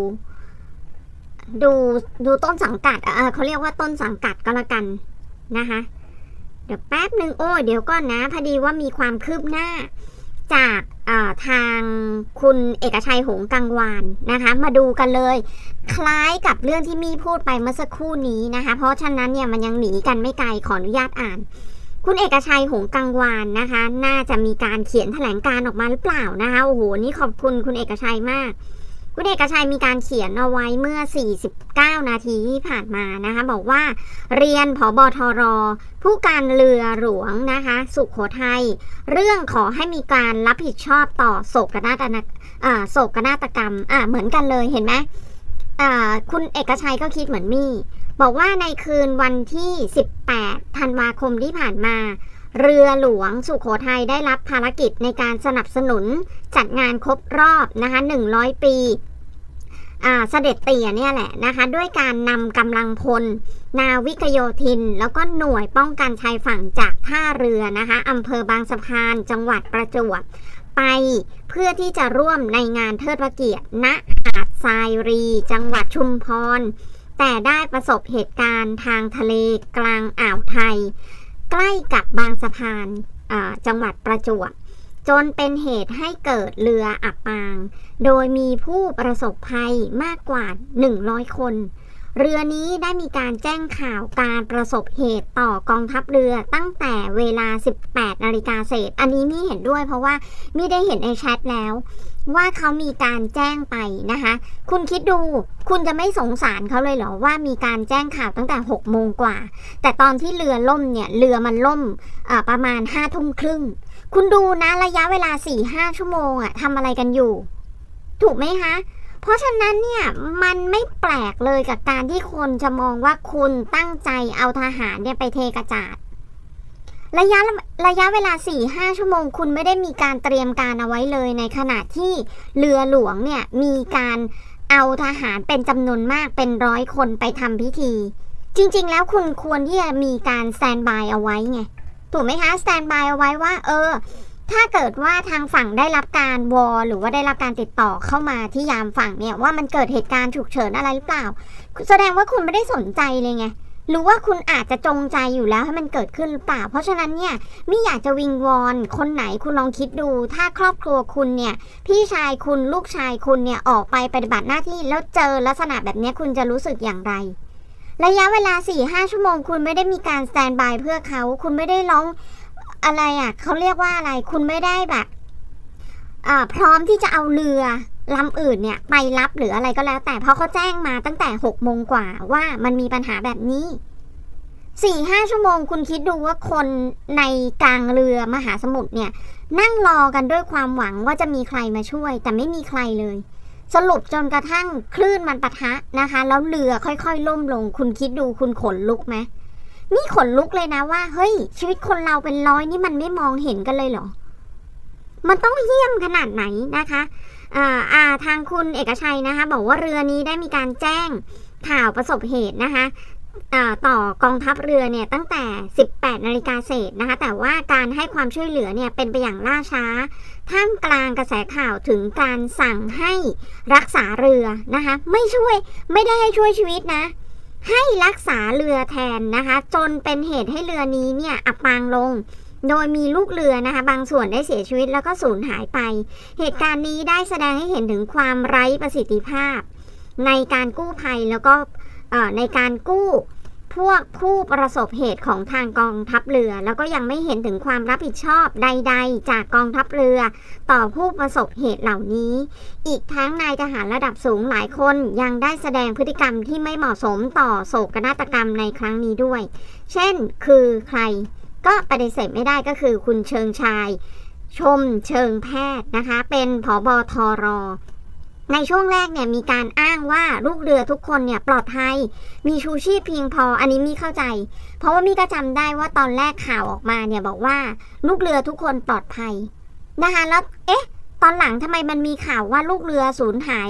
ดูต้นสังกัดเขาเรียกว่าต้นสังกัดก็แล้วกันนะคะเดี๋ยวแป๊บหนึ่งเดี๋ยวก่อนนะพอดีว่ามีความคืบหน้าจากทางคุณเอกชัยหงส์กังวานนะคะมาดูกันเลยคล้ายกับเรื่องที่มี่พูดไปเมื่อสักครู่นี้นะคะเพราะฉะนั้นเนี่ยมันยังหนีกันไม่ไกลขออนุญาตอ่านคุณเอกชัยหงส์กังวานนะคะน่าจะมีการเขียนแถลงการออกมาหรือเปล่านะคะโอ้โหนี่ขอบคุณคุณเอกชัยมากคุณเอกชัยมีการเขียนเอาไว้เมื่อ49 นาทีที่ผ่านมานะคะบอกว่าเรียนผบทรผู้การเรือหลวงนะคะสุโขทัยเรื่องขอให้มีการรับผิดชอบต่อโศกนาฏกรรมเหมือนกันเลยเห็นไหมคุณเอกชัยก็คิดเหมือนมี่บอกว่าในคืนวันที่18 ธันวาคมที่ผ่านมาเรือหลวงสุโขทัยได้รับภารกิจในการสนับสนุนจัดงานครบรอบนะคะ100 ปีเสด็จเตี่ยเนี่ยแหละนะคะด้วยการนำกำลังพลนาวิกโยธินแล้วก็หน่วยป้องกันชายฝั่งจากท่าเรือนะคะอำเภอบางสะพานจังหวัดประจวบไปเพื่อที่จะร่วมในงานเทิดพระเกียรติณหาดทรายรีจังหวัดชุมพรแต่ได้ประสบเหตุการณ์ทางทะเลกลางอ่าวไทยใกล้กับบางสะพานจังหวัดประจวบจนเป็นเหตุให้เกิดเรืออับปางโดยมีผู้ประสบภัยมากกว่า100คนเรือนี้ได้มีการแจ้งข่าวการประสบเหตุต่อกองทัพเรือตั้งแต่เวลา 18 นาฬิกาเศษอันนี้มี่เห็นด้วยเพราะว่ามี่ได้เห็นในแชทแล้วว่าเขามีการแจ้งไปนะคะคุณคิดดูคุณจะไม่สงสารเขาเลยเหรอว่ามีการแจ้งข่าวตั้งแต่6 โมงกว่าแต่ตอนที่เรือล่มเนี่ยเรือมันล่มประมาณ5 ทุ่มครึ่งคุณดูนะระยะเวลา 4-5 ชั่วโมงทำอะไรกันอยู่ถูกไหมคะเพราะฉะนั้นเนี่ยมันไม่แปลกเลยกับการที่คนจะมองว่าคุณตั้งใจเอาทหารเนี่ยไปเทกระจาดระยะเวลา 4-5 ชั่วโมงคุณไม่ได้มีการเตรียมการเอาไว้เลยในขณะที่เรือหลวงเนี่ยมีการเอาทหารเป็นจำนวนมากเป็น100 คนไปทำพิธีจริงๆแล้วคุณควรที่จะมีการสแตนบายเอาไว้ไงถูกไหมคะสแตนบายเอาไว้ว่าถ้าเกิดว่าทางฝั่งได้รับการวอลหรือว่าได้รับการติดต่อเข้ามาที่ยามฝั่งเนี่ยว่ามันเกิดเหตุการณ์ฉุกเฉินอะไรหรือเปล่าแสดงว่าคุณไม่ได้สนใจเลยไงหรือว่าคุณอาจจะจงใจอยู่แล้วให้มันเกิดขึ้นหรือเปล่าเพราะฉะนั้นเนี่ยไม่อยากจะวิงวอนคนไหนคุณลองคิดดูถ้าครอบครัวคุณเนี่ยพี่ชายคุณลูกชายคุณเนี่ยออกไปปฏิบัติหน้าที่แล้วเจอลักษณะแบบนี้คุณจะรู้สึกอย่างไรระยะเวลา 4-5 ชั่วโมงคุณไม่ได้มีการสแตนบายเพื่อเขาคุณไม่ได้ร้องอะไรเขาเรียกว่าอะไรคุณไม่ได้แบบพร้อมที่จะเอาเรือลำอื่นเนี่ยไปรับหรืออะไรก็แล้วแต่เพราะเขาแจ้งมาตั้งแต่6 โมงกว่าว่ามันมีปัญหาแบบนี้ 4-5 ชั่วโมงคุณคิดดูว่าคนในกลางเรือมหาสมุทรเนี่ยนั่งรอกันด้วยความหวังว่าจะมีใครมาช่วยแต่ไม่มีใครเลยสรุปจนกระทั่งคลื่นมันปะทะนะคะแล้วเรือค่อยๆล่มลงคุณคิดดูคุณขนลุกไหมนี่ขนลุกเลยนะว่าเฮ้ยชีวิตคนเราเป็นร้อยนี่มันไม่มองเห็นกันเลยเหรอมันต้องเหี้ยมขนาดไหนนะคะทางคุณเอกชัยนะคะบอกว่าเรือนี้ได้มีการแจ้งข่าวประสบเหตุนะคะต่อกองทัพเรือเนี่ยตั้งแต่ 18 นาฬิกาเศษนะคะแต่ว่าการให้ความช่วยเหลือเนี่ยเป็นไปอย่างล่าช้าท่ามกลางกระแสข่าวถึงการสั่งให้รักษาเรือนะคะไม่ได้ให้ช่วยชีวิตนะให้รักษาเรือแทนนะคะจนเป็นเหตุให้เรือนี้เนี่ยอับปางลงโดยมีลูกเรือนะคะบางส่วนได้เสียชีวิตแล้วก็สูญหายไปเหตุการณ์นี้ได้แสดงให้เห็นถึงความไร้ประสิทธิภาพในการกู้ภัยแล้วก็ในการกู้พวกผู้ประสบเหตุของทางกองทัพเรือแล้วก็ยังไม่เห็นถึงความรับผิดชอบใดๆจากกองทัพเรือต่อผู้ประสบเหตุเหล่านี้อีกทั้งนายทหารระดับสูงหลายคนยังได้แสดงพฤติกรรมที่ไม่เหมาะสมต่อโศกนาฏกรรมในครั้งนี้ด้วยเช่นคือใครก็ปฏิเสธไม่ได้ก็คือคุณเชิงชายชมเชิงแพทย์นะคะเป็นผบ.ทร.ในช่วงแรกเนี่ยมีการอ้างว่าลูกเรือทุกคนเนี่ยปลอดภัยมีชูชีพเพียงพออันนี้มีเข้าใจเพราะว่ามีก็จำได้ว่าตอนแรกข่าวออกมาเนี่ยบอกว่าลูกเรือทุกคนปลอดภัยนะคะแล้วตอนหลังทำไมมันมีข่าวว่าลูกเรือสูญหาย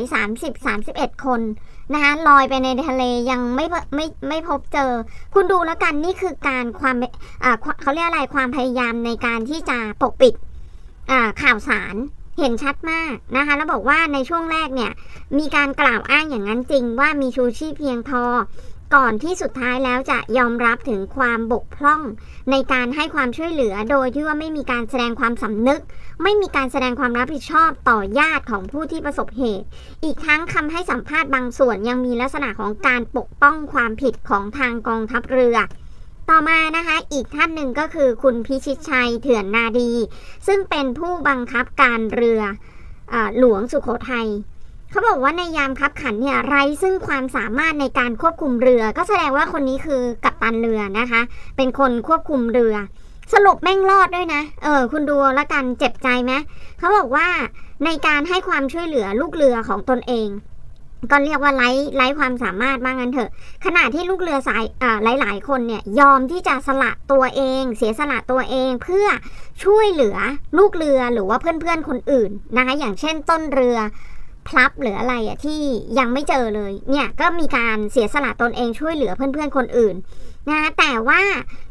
30-31 คนนะคะลอยไปในทะเลยังไม่พบเจอคุณดูแล้วกันนี่คือการเขาเรียกอะไรความพยายามในการที่จะปกปิดข่าวสารเห็นชัดมากนะคะแล้วบอกว่าในช่วงแรกเนี่ยมีการกล่าวอ้างอย่างนั้นจริงว่ามีชูชีพเพียงพอก่อนที่สุดท้ายแล้วจะยอมรับถึงความบกพร่องในการให้ความช่วยเหลือโดยที่ว่าไม่มีการแสดงความสำนึกไม่มีการแสดงความรับผิดชอบต่อญาติของผู้ที่ประสบเหตุอีกทั้งคำให้สัมภาษณ์บางส่วนยังมีลักษณะของการปกป้องความผิดของทางกองทัพเรือต่อมานะคะอีกท่านหนึ่งก็คือคุณพิชิตชัยเถื่อนนาดีซึ่งเป็นผู้บังคับการเรือหลวงสุโขทัยเขาบอกว่าในยามคับขันเนี่ยไร้ซึ่งความสามารถในการควบคุมเรือก็แสดงว่าคนนี้คือกัปตันเรือนะคะเป็นคนควบคุมเรือสรุปแม่งรอดด้วยนะคุณดูแล้วกันเจ็บใจไหมเขาบอกว่าในการให้ความช่วยเหลือลูกเรือของตนเองก็เรียกว่าไร้ความสามารถบ้างงั้นเถอะขณะที่ลูกเรือหลายคนเนี่ยยอมที่จะสละตัวเองเสียสละตัวเองเพื่อช่วยเหลือลูกเรือหรือว่าเพื่อนๆคนอื่นนะคะอย่างเช่นต้นเรือพลับหรืออะไรที่ยังไม่เจอเลยเนี่ยก็มีการเสียสละตนเองช่วยเหลือเพื่อนๆคนอื่นนะแต่ว่า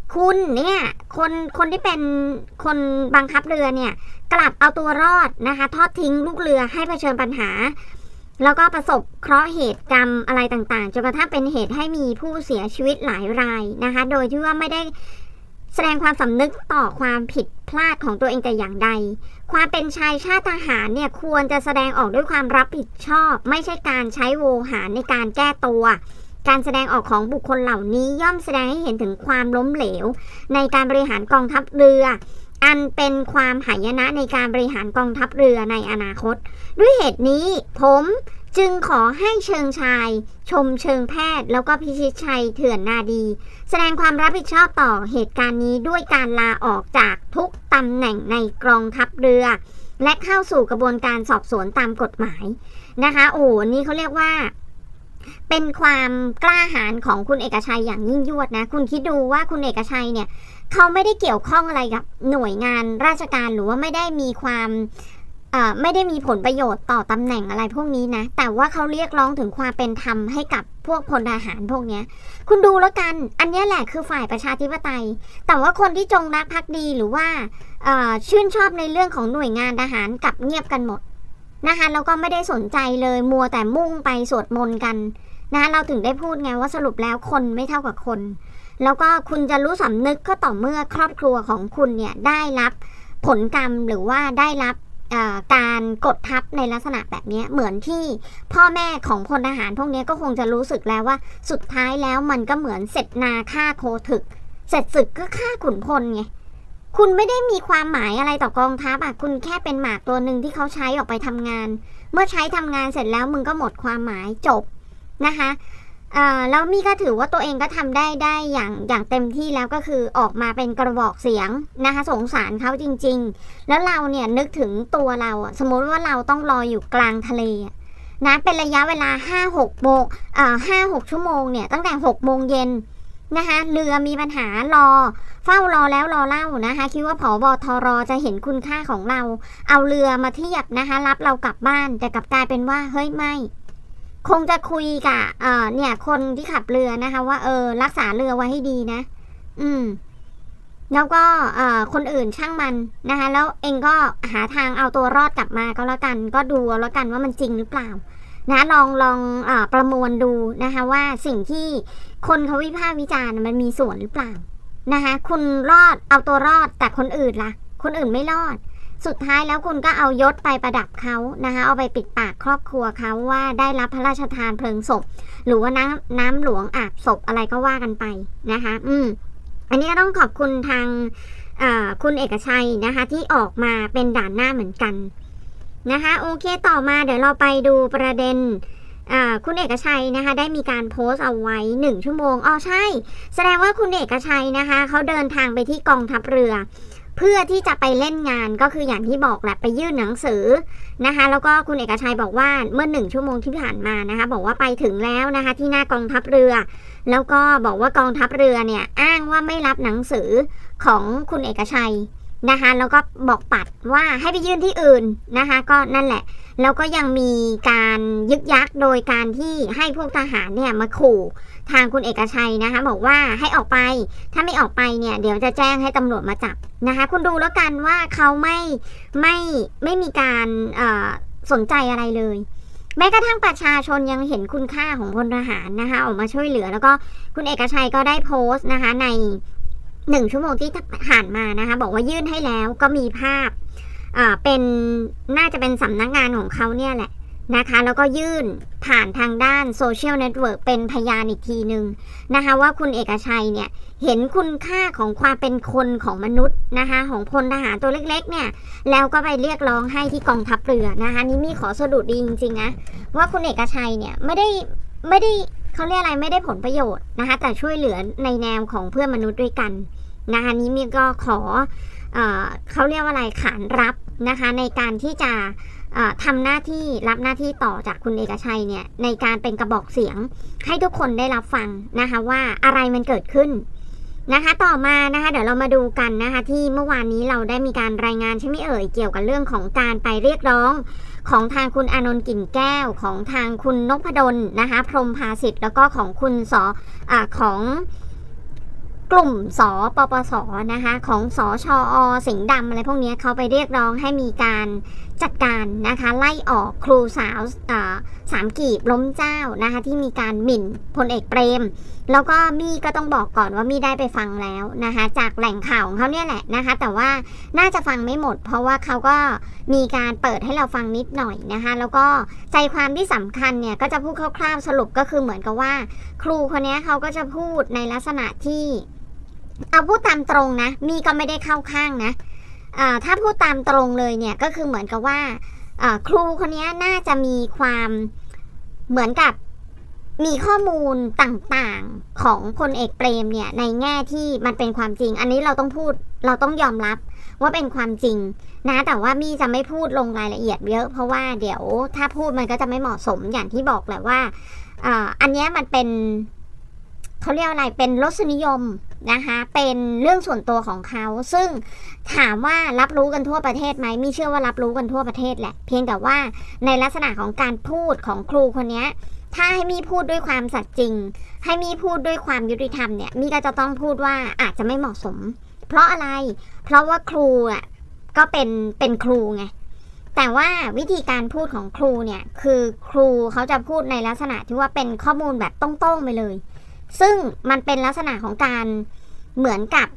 คุณเนี่ยคนที่เป็นคนบังคับเรือเนี่ยกลับเอาตัวรอดนะคะทอดทิ้งลูกเรือให้เผชิญปัญหาแล้วก็ประสบเคราะห์เหตุกรรมอะไรต่างๆจนกระทั่งเป็นเหตุให้มีผู้เสียชีวิตหลายรายนะคะโดยที่ว่าไม่ได้แสดงความสำนึกต่อความผิดพลาดของตัวเองแต่อย่างใดความเป็นชายชาติทหารเนี่ยควรจะแสดงออกด้วยความรับผิดชอบไม่ใช่การใช้โวหารในการแก้ตัวการแสดงออกของบุคคลเหล่านี้ย่อมแสดงให้เห็นถึงความล้มเหลวในการบริหารกองทัพเรืออันเป็นความหายนะในการบริหารกองทัพเรือในอนาคตด้วยเหตุนี้ผมจึงขอให้เชิงชายชมเชิงแพทย์แล้วก็พิชิตชัยเถื่อนนาดีแสดงความรับผิดชอบต่อเหตุการณ์นี้ด้วยการลาออกจากทุกตำแหน่งในกองทัพเรือและเข้าสู่กระบวนการสอบสวนตามกฎหมายนะคะโอ้นี่เขาเรียกว่าเป็นความกล้าหาญของคุณเอกชัยอย่างยิ่งยวดนะคุณคิดดูว่าคุณเอกชัยเนี่ยเขาไม่ได้เกี่ยวข้องอะไรกับหน่วยงานราชการหรือว่าไม่ได้มีความไม่ได้มีผลประโยชน์ต่อตำแหน่งอะไรพวกนี้นะแต่ว่าเขาเรียกร้องถึงความเป็นธรรมให้กับพวกพลทหารพวกนี้คุณดูแล้วกันอันนี้แหละคือฝ่ายประชาธิปไตยแต่ว่าคนที่จงรักภักดีหรือว่าชื่นชอบในเรื่องของหน่วยงานทหารกลับเงียบกันหมดนะคะแล้วก็ไม่ได้สนใจเลยมัวแต่มุ่งไปสวดมนต์กันนะเราถึงได้พูดไงว่าสรุปแล้วคนไม่เท่ากับคนแล้วก็คุณจะรู้สำนึกก็ต่อเมื่อครอบครัวของคุณเนี่ยได้รับผลกรรมหรือว่าได้รับการกดทับในลักษณะแบบนี้เหมือนที่พ่อแม่ของพลทหารพวกนี้ก็คงจะรู้สึกแล้วว่าสุดท้ายแล้วมันก็เหมือนเสร็จนาฆ่าโคถึกเสร็จศึกก็ฆ่าขุนพลไงคุณไม่ได้มีความหมายอะไรต่อกองทัพคุณแค่เป็นหมากตัวหนึ่งที่เขาใช้ออกไปทำงานเมื่อใช้ทำงานเสร็จแล้วมึงก็หมดความหมายจบนะคะแล้วมี่ก็ถือว่าตัวเองก็ทำได้อย่างเต็มที่แล้วก็คือออกมาเป็นกระบอกเสียงนะคะสงสารเขาจริงๆแล้วเราเนี่ยนึกถึงตัวเราสมมติว่าเราต้องรออยู่กลางทะเลนะเป็นระยะเวลา 5-6 ชั่วโมงเนี่ยตั้งแต่ 6 โมงเย็นนะคะเรือมีปัญหารอเฝ้ารอแล้วรอเล่านะคะคิดว่าผบทรจะเห็นคุณค่าของเราเอาเรือมาเทียบนะคะรับเรากลับบ้านแต่กลับกลายเป็นว่าเฮ้ยไม่คงจะคุยกับเนี่ยคนที่ขับเรือนะคะว่ารักษาเรือไว้ให้ดีนะแล้วก็คนอื่นช่างมันนะคะแล้วเองก็หาทางเอาตัวรอดกลับมาก็แล้วกันก็ดูแล้วกันว่ามันจริงหรือเปล่านะลองประมวลดูนะคะว่าสิ่งที่คนเขาวิพากษ์วิจารณ์มันมีส่วนหรือเปล่านะคะคุณรอดเอาตัวรอดแต่คนอื่นล่ะคนอื่นไม่รอดสุดท้ายแล้วคุณก็เอายศไปประดับเขานะคะเอาไปปิดปากครอบครัวเขาว่าได้รับพระราชทานเพลิงศพหรือว่าน้ำหลวงอาบศพอะไรก็ว่ากันไปนะคะอันนี้ก็ต้องขอบคุณทางคุณเอกชัยนะคะที่ออกมาเป็นด่านหน้าเหมือนกันนะคะโอเคต่อมาเดี๋ยวเราไปดูประเด็นคุณเอกชัยนะคะได้มีการโพสต์เอาไว้1 ชั่วโมงใช่แสดงว่าคุณเอกชัยนะคะเขาเดินทางไปที่กองทัพเรือเพื่อที่จะไปเล่นงานก็คืออย่างที่บอกแหละไปยื่นหนังสือนะคะแล้วก็คุณเอกชัยบอกว่าเมื่อ1 ชั่วโมงที่ผ่านมานะคะบอกว่าไปถึงแล้วนะคะที่หน้ากองทัพเรือแล้วก็บอกว่ากองทัพเรือเนี่ยอ้างว่าไม่รับหนังสือของคุณเอกชัยนะคะแล้วก็บอกปัดว่าให้ไปยื่นที่อื่นนะคะก็นั่นแหละแล้วก็ยังมีการยึกยักโดยการที่ให้พวกทหารเนี่ยมาขู่ทางคุณเอกชัยนะคะบอกว่าให้ออกไปถ้าไม่ออกไปเนี่ยเดี๋ยวจะแจ้งให้ตำรวจมาจับนะคะคุณดูแล้วกันว่าเขาไม่มีการสนใจอะไรเลยแม้กระทั่งประชาชนยังเห็นคุณค่าของพลทหารนะคะออกมาช่วยเหลือแล้วก็คุณเอกชัยก็ได้โพสต์นะคะใน1 ชั่วโมงที่ผ่านมานะคะบอกว่ายื่นให้แล้วก็มีภาพเป็นน่าจะเป็นสำนักงานของเขาเนี่ยแหละนะคะแล้วก็ยื่นผ่านทางด้านโซเชียลเน็ตเวิร์กเป็นพยานอีกทีนึงนะคะว่าคุณเอกชัยเนี่ยเห็นคุณค่าของความเป็นคนของมนุษย์นะคะของพลทหารตัวเล็กๆเนี่ยแล้วก็ไปเรียกร้องให้ที่กองทัพเรือนะคะนี่มีขอสะดุดดีจริงๆนะว่าคุณเอกชัยเนี่ยไม่ได้เขาเรียกอะไรไม่ได้ผลประโยชน์นะคะแต่ช่วยเหลือในแนวของเพื่อนมนุษย์ด้วยกันนะคะนี้มีก็ขอเขาเรียกว่าอะไรขานรับนะคะในการที่จะทำหน้าที่รับหน้าที่ต่อจากคุณเอกชัยเนี่ยในการเป็นกระบอกเสียงให้ทุกคนได้รับฟังนะคะว่าอะไรมันเกิดขึ้นนะคะต่อมานะคะเดี๋ยวเรามาดูกันนะคะที่เมื่อวานนี้เราได้มีการรายงานใช่ไหมเอ่ยเกี่ยวกับเรื่องของการไปเรียกร้องของทางคุณอานนท์กลิ่นแก้วของทางคุณนพดลนะคะพรหมภาสิทธิ์แล้วก็ของคุณของกลุ่มสปปสนะคะของสชอสิงห์ดำอะไรพวกนี้เขาไปเรียกร้องให้มีการจัดการนะคะไล่ออกครูสาวสามกีบล้มเจ้านะคะที่มีการหมิ่นพลเอกเปรมแล้วก็มี่ก็ต้องบอกก่อนว่ามี่ได้ไปฟังแล้วนะคะจากแหล่งข่าวของเขาเนี่ยแหละนะคะแต่ว่าน่าจะฟังไม่หมดเพราะว่าเขาก็มีการเปิดให้เราฟังนิดหน่อยนะคะแล้วก็ใจความที่สำคัญเนี่ยก็จะพูดคร่าวๆสรุปก็คือเหมือนกับว่าครูคนนี้เขาก็จะพูดในลักษณะที่เอาพูดตามตรงนะมี่ก็ไม่ได้เข้าข้างนะถ้าพูดตามตรงเลยเนี่ยก็คือเหมือนกับว่าครูคนนี้น่าจะมีความเหมือนกับมีข้อมูลต่างๆของพลเอกเปรมเนี่ยในแง่ที่มันเป็นความจริงอันนี้เราต้องพูดเราต้องยอมรับว่าเป็นความจริงนะแต่ว่ามี่จะไม่พูดลงรายละเอียดเยอะเพราะว่าเดี๋ยวถ้าพูดมันก็จะไม่เหมาะสมอย่างที่บอกแหละว่าอันนี้มันเป็นเขาเรียกอะไรเป็นรสนิยมนะคะเป็นเรื่องส่วนตัวของเขาซึ่งถามว่ารับรู้กันทั่วประเทศไหมมี่เชื่อว่ารับรู้กันทั่วประเทศแหละเพียงแต่ว่าในลักษณะของการพูดของครูคนนี้ถ้าให้มี่พูดด้วยความสัตย์จริงให้มี่พูดด้วยความยุติธรรมเนี่ยมี่ก็จะต้องพูดว่าอาจจะไม่เหมาะสมเพราะอะไรเพราะว่าครูอ่ะก็เป็นครูไงแต่ว่าวิธีการพูดของครูเนี่ยคือครูเขาจะพูดในลักษณะที่ว่าเป็นข้อมูลแบบตรงๆไปเลยซึ่งมันเป็นลักษณะของการเหมือนกับ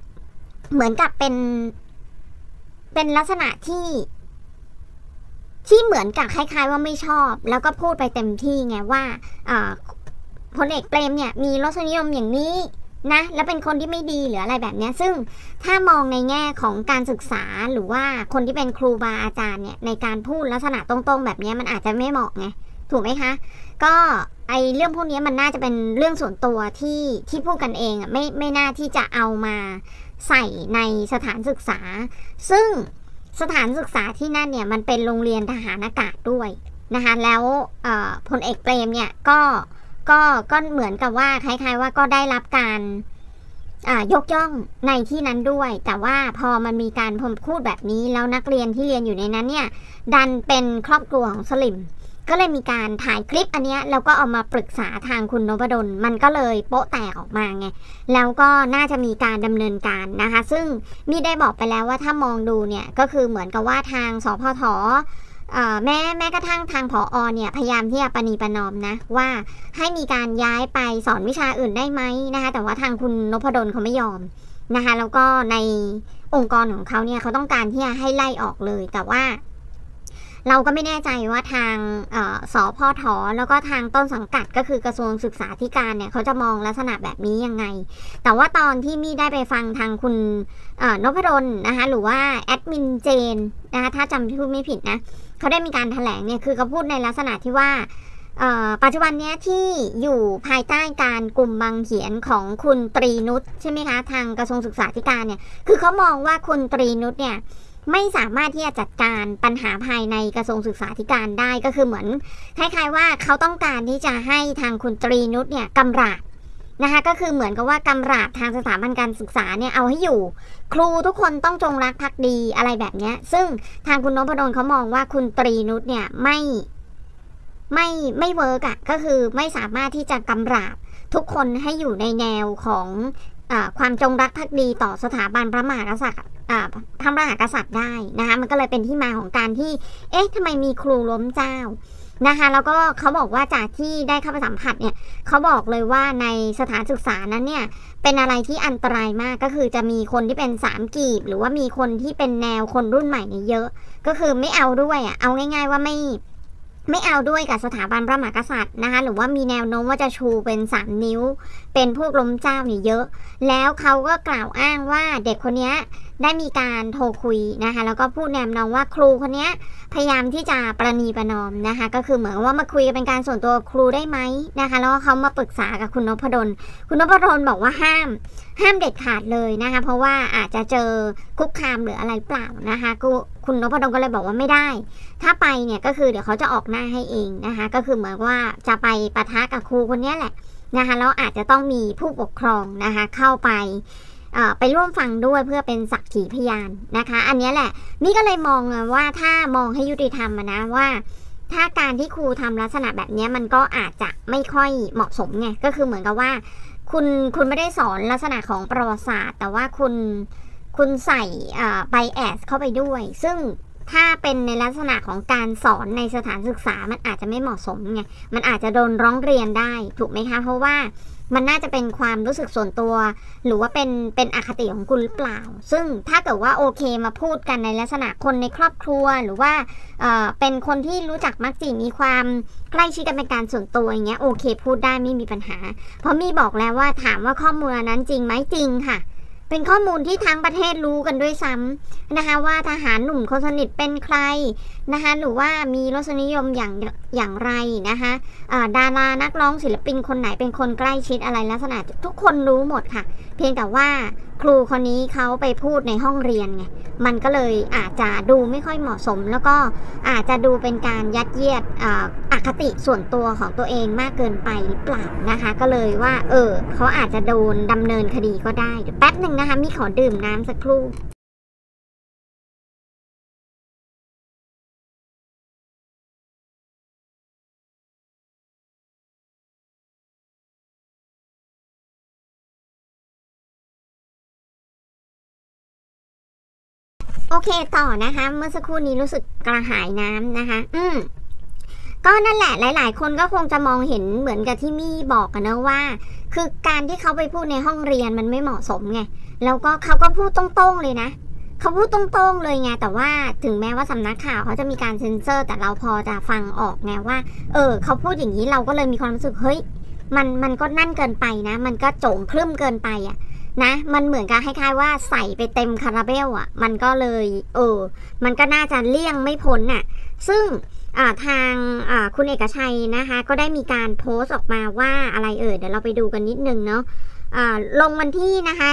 เป็นลักษณะที่เหมือนกับคล้ายๆว่าไม่ชอบแล้วก็พูดไปเต็มที่ไงว่าพลเอกเปรมเนี่ยมีรสนิยมอย่างนี้นะแล้วเป็นคนที่ไม่ดีหรืออะไรแบบนี้ซึ่งถ้ามองในแง่ของการศึกษาหรือว่าคนที่เป็นครูบาอาจารย์เนี่ยในการพูดลักษณะตรงๆแบบนี้มันอาจจะไม่เหมาะไงถูกไหมคะก็ไอเรื่องพวกนี้มันน่าจะเป็นเรื่องส่วนตัวที่พูดกันเองไม่น่าที่จะเอามาใส่ในสถานศึกษาซึ่งสถานศึกษาที่นั่นเนี่ยมันเป็นโรงเรียนทหารอากาศด้วยนะคะแล้วพลเอกเปรมเนี่ยก็เหมือนกับว่าคล้ายๆว่าก็ได้รับการยกย่องในที่นั้นด้วยแต่ว่าพอมันมีการพูดแบบนี้แล้วนักเรียนที่เรียนอยู่ในนั้นเนี่ยดันเป็นครอบครัวของสลิมก็เลยมีการถ่ายคลิปอันนี้แล้วก็เอามาปรึกษาทางคุณนพดลมันก็เลยโป๊ะแตกออกมาไงแล้วก็น่าจะมีการดำเนินการนะคะซึ่งมีได้บอกไปแล้วว่าถ้ามองดูเนี่ยก็คือเหมือนกับว่าทางสพทแม้กระทั่งทางผอเนี่ยพยายามที่จะประนีประนอมนะว่าให้มีการย้ายไปสอนวิชาอื่นได้ไหมนะคะแต่ว่าทางคุณนพดลเขาไม่ยอมนะคะแล้วก็ในองค์กรของเขาเนี่ยเขาต้องการที่จะให้ไล่ออกเลยแต่ว่าเราก็ไม่แน่ใจว่าทางสพทแล้วก็ทางต้นสังกัดก็คือกระทรวงศึกษาธิการเนี่ยเขาจะมองลักษณะแบบนี้ยังไงแต่ว่าตอนที่มี่ได้ไปฟังทางคุณนพดลนะคะหรือว่าแอดมินเจนนะคะถ้าจำชื่อไม่ผิดนะเขาได้มีการแถลงเนี่ยคือเขาพูดในลักษณะที่ว่าปัจจุบันเนี้ยที่อยู่ภายใต้การกลุ่มบังเขียนของคุณตรีนุชใช่ไหมคะทางกระทรวงศึกษาธิการเนี่ยคือเขามองว่าคุณตรีนุชเนี่ยไม่สามารถที่จะจัดการปัญหาภายในกระทรวงศึกษาธิการได้ก็คือเหมือนคล้ายๆว่าเขาต้องการที่จะให้ทางคุณตรีนุชเนี่ยกำราบนะคะก็คือเหมือนกับว่ากำราบทางสถาบันการศึกษาเนี่ยเอาให้อยู่ครูทุกคนต้องจงรักภักดีอะไรแบบนี้ซึ่งทางคุณนพดลเขามองว่าคุณตรีนุชเนี่ยไม่เวิร์กอะก็คือไม่สามารถที่จะกำราบทุกคนให้อยู่ในแนวของความจงรักภักดีต่อสถาบันพระมหากษัตริย์พระมหากษัตริย์ได้นะคะมันก็เลยเป็นที่มาของการที่ทำไมมีครูล้มเจ้านะคะแล้วก็เขาบอกว่าจากที่ได้เข้าไปสัมผัสเนี่ยเขาบอกเลยว่าในสถานศึกษานั้นเนี่ยเป็นอะไรที่อันตรายมากก็คือจะมีคนที่เป็นสามกีบหรือว่ามีคนที่เป็นแนวคนรุ่นใหม่เนี่ยเยอะก็คือไม่เอาด้วยเอาง่ายๆว่าไม่เอาด้วยกับสถาบันพระมหากษัตริย์นะคะหรือว่ามีแนวโน้มว่าจะชูเป็น3นิ้วเป็นพวกล้มเจ้าเนี่ยเยอะแล้วเขาก็กล่าวอ้างว่าเด็กคนนี้ได้มีการโทรคุยนะคะแล้วก็พูดแนมน้องว่าครูคนนี้พยายามที่จะประนีประนอมนะคะก็คือเหมือนว่ามาคุยกันเป็นการส่วนตัวครูได้ไหมนะคะแล้วก็เขามาปรึกษากับคุณนพดลบอกว่าห้ามเด็ดขาดเลยนะคะเพราะว่าอาจจะเจอคุกคามหรืออะไรเปล่านะคะคุณนพดลก็เลยบอกว่าไม่ได้ถ้าไปเนี่ยก็คือเดี๋ยวเขาจะออกหน้าให้เองนะคะก็คือเหมือนว่าจะไปปะทะกับครูคนนี้แหละนะคะแล้วอาจจะต้องมีผู้ปกครองนะคะเข้าไปร่วมฟังด้วยเพื่อเป็นสักขีพยานนะคะอันนี้แหละนี่ก็เลยมองว่าถ้ามองให้ยุติธรรมนะว่าถ้าการที่ครูทำลักษณะแบบนี้มันก็อาจจะไม่ค่อยเหมาะสมไงก็คือเหมือนกับว่าคุณไม่ได้สอนลักษณะของประวัติศาสตร์แต่ว่าคุณใส่ไบแอสเข้าไปด้วยซึ่งถ้าเป็นในลักษณะของการสอนในสถานศึกษามันอาจจะไม่เหมาะสมไงมันอาจจะโดนร้องเรียนได้ถูกไหมคะเพราะว่ามันน่าจะเป็นความรู้สึกส่วนตัวหรือว่าเป็นอคติของคุณหรือเปล่าซึ่งถ้าเกิดว่าโอเคมาพูดกันในลักษณะคนในครอบครัวหรือว่าเป็นคนที่รู้จักมักจีมีความใกล้ชิดกันเป็นการส่วนตัวอย่างเงี้ยโอเคพูดได้ไม่มีปัญหาเพราะมีบอกแล้วว่าถามว่าข้อมูลนั้นจริงไหมจริงค่ะเป็นข้อมูลที่ทั้งประเทศรู้กันด้วยซ้ำนะคะว่าทหารหนุ่มคนสนิทเป็นใครนะคะหรือว่ามีรสนิยมอย่างไรนะคะดารานักร้องศิลปินคนไหนเป็นคนใกล้ชิดอะไรลักษณะทุกคนรู้หมดค่ะเพียงแต่ว่าครูคนนี้เขาไปพูดในห้องเรียนไงมันก็เลยอาจจะดูไม่ค่อยเหมาะสมแล้วก็อาจจะดูเป็นการยัดเยียดอคติส่วนตัวของตัวเองมากเกินไปหรือเปล่านะคะก็เลยว่าเขาอาจจะโดนดำเนินคดีก็ได้เดี๋ยวแป๊บหนึ่งนะคะมีขอดื่มน้ำสักครู่โอเคต่อนะคะเมื่อสักครู่นี้รู้สึกกระหายน้ำนะคะก็นั่นแหละหลายๆคนก็คงจะมองเห็นเหมือนกับที่มี่บอกกันนะว่าคือการที่เขาไปพูดในห้องเรียนมันไม่เหมาะสมไงแล้วก็เขาก็พูดตรงๆเลยนะเขาพูดตรงๆเลยไงแต่ว่าถึงแม้ว่าสำนักข่าวเขาจะมีการเซ็นเซอร์แต่เราพอจะฟังออกไงว่าเขาพูดอย่างนี้เราก็เลยมีความรู้สึกเฮ้ยมันก็นั่นเกินไปนะมันก็โจ่งครึ่มเกินไปอ่ะนะมันเหมือนกับคล้ายๆว่าใส่ไปเต็มคาราเบลอ่ะมันก็เลยมันก็น่าจะเลี่ยงไม่พ้นน่ะซึ่งทางคุณเอกชัยนะคะก็ได้มีการโพสต์ออกมาว่าอะไรเดี๋ยวเราไปดูกันนิดนึงเนาะลงวันที่นะคะ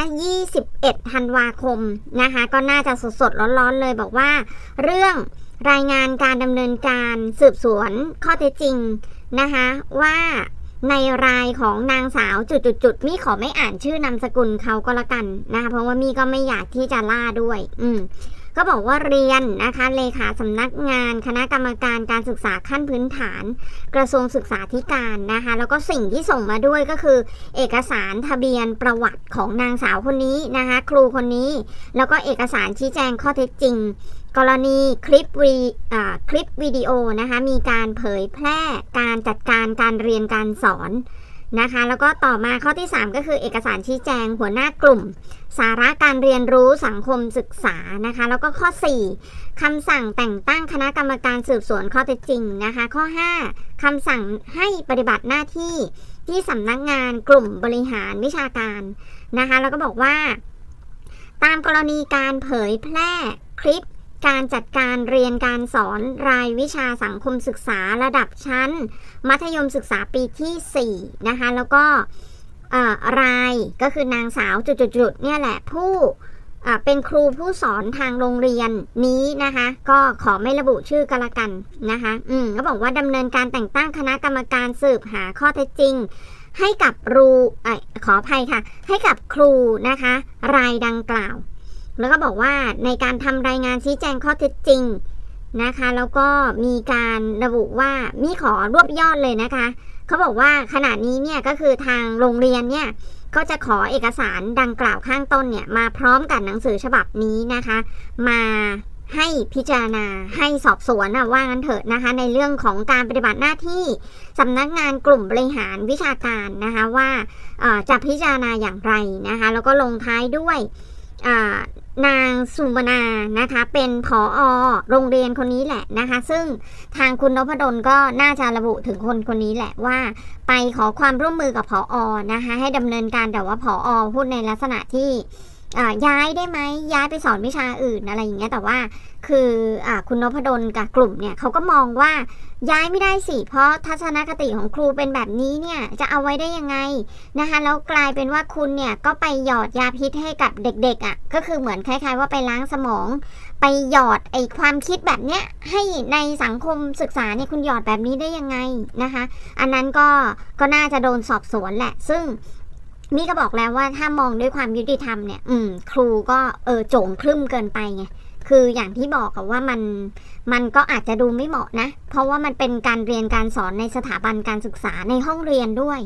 21ธันวาคมนะคะก็น่าจะสดๆร้อนๆเลยบอกว่าเรื่องรายงานการดำเนินการสืบสวนข้อเท็จจริงนะคะว่าในรายของนางสาวจุดๆมี่ขอไม่อ่านชื่อนามสกุลเขาก็แล้วกันนะคะเพราะว่ามี่ก็ไม่อยากที่จะล่าด้วยก็บอกว่าเรียนนะคะเลขาสำนักงานคณะกรรมการการศึกษาขั้นพื้นฐานกระทรวงศึกษาธิการนะคะแล้วก็สิ่งที่ส่งมาด้วยก็คือเอกสารทะเบียนประวัติของนางสาวคนนี้นะคะครูคนนี้แล้วก็เอกสารชี้แจงข้อเท็จจริงกรณีคลิปวิดีโอนะคะมีการเผยแพร่การจัดการการเรียนการสอนนะคะแล้วก็ต่อมาข้อที่3ก็คือเอกสารชี้แจงหัวหน้ากลุ่มสาระการเรียนรู้สังคมศึกษานะคะแล้วก็ข้อ4คำสั่งแต่งตั้งคณะกรรมการสืบสวนข้อเท็จจริงนะคะข้อ5คำสั่งให้ปฏิบัติหน้าที่ที่สำนักงานกลุ่มบริหารวิชาการนะคะแล้วก็บอกว่าตามกรณีการเผยแพร่คลิปการจัดการเรียนการสอนรายวิชาสังคมศึกษาระดับชั้นมัธยมศึกษาปีที่4นะคะแล้วก็รายก็คือนางสาวจุดๆเนี่ยแหละผู้เป็นครูผู้สอนทางโรงเรียนนี้นะคะก็ขอไม่ระบุชื่อกันละกันนะคะก็บอกว่าดำเนินการแต่งตั้งคณะกรรมการสืบหาข้อเท็จจริงให้กับขออภัยค่ะให้กับครูนะคะรายดังกล่าวแล้วก็บอกว่าในการทำรายงานชี้แจงข้อเท็จจริงนะคะแล้วก็มีการระบุว่ามีขอรวบยอดเลยนะคะเขาบอกว่าขณะนี้เนี่ยก็คือทางโรงเรียนเนี่ยก็จะขอเอกสารดังกล่าวข้างต้นเนี่ยมาพร้อมกับหนังสือฉบับนี้นะคะมาให้พิจารณาให้สอบสวนว่างั้นเถอะนะคะในเรื่องของการปฏิบัติหน้าที่สำนักงานกลุ่มบริหารวิชาการนะคะว่าจะพิจารณาอย่างไรนะคะแล้วก็ลงท้ายด้วยนางสุวรรณานะคะเป็นผอ.โรงเรียนคนนี้แหละนะคะซึ่งทางคุณนพดลก็น่าจะระบุถึงคนนี้แหละว่าไปขอความร่วมมือกับผอ.นะคะให้ดำเนินการแต่ว่าผอ.พูดในลักษณะที่ย้ายได้ไหมย้ายไปสอนวิชาอื่นอะไรอย่างเงี้ยแต่ว่าคือคุณนพดลกับกลุ่มเนี่ยเขาก็มองว่าย้ายไม่ได้สิเพราะทัศนคติของครูเป็นแบบนี้เนี่ยจะเอาไว้ได้ยังไงนะคะแล้วกลายเป็นว่าคุณเนี่ยก็ไปหยอดยาพิษให้กับเด็กๆก็คือเหมือนคล้ายๆว่าไปล้างสมองไปหยอดไอ้ความคิดแบบเนี้ยให้ในสังคมศึกษาเนี่ยคุณหยอดแบบนี้ได้ยังไงนะคะอันนั้นก็น่าจะโดนสอบสวนแหละซึ่งนี่ก็บอกแล้วว่าถ้ามองด้วยความยุติธรรมเนี่ยครูก็โจ่งครึ่มเกินไปไงคืออย่างที่บอกกับว่ามันก็อาจจะดูไม่เหมาะนะเพราะว่ามันเป็นการเรียนการสอนในสถาบันการศึกษาในห้องเรียนด้วย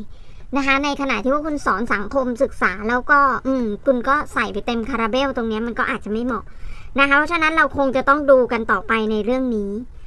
นะคะในขณะที่ว่าคุณสอนสังคมศึกษาแล้วก็คุณก็ใส่ไปเต็มคาราเบลตรงนี้มันก็อาจจะไม่เหมาะนะคะเพราะฉะนั้นเราคงจะต้องดูกันต่อไปในเรื่องนี้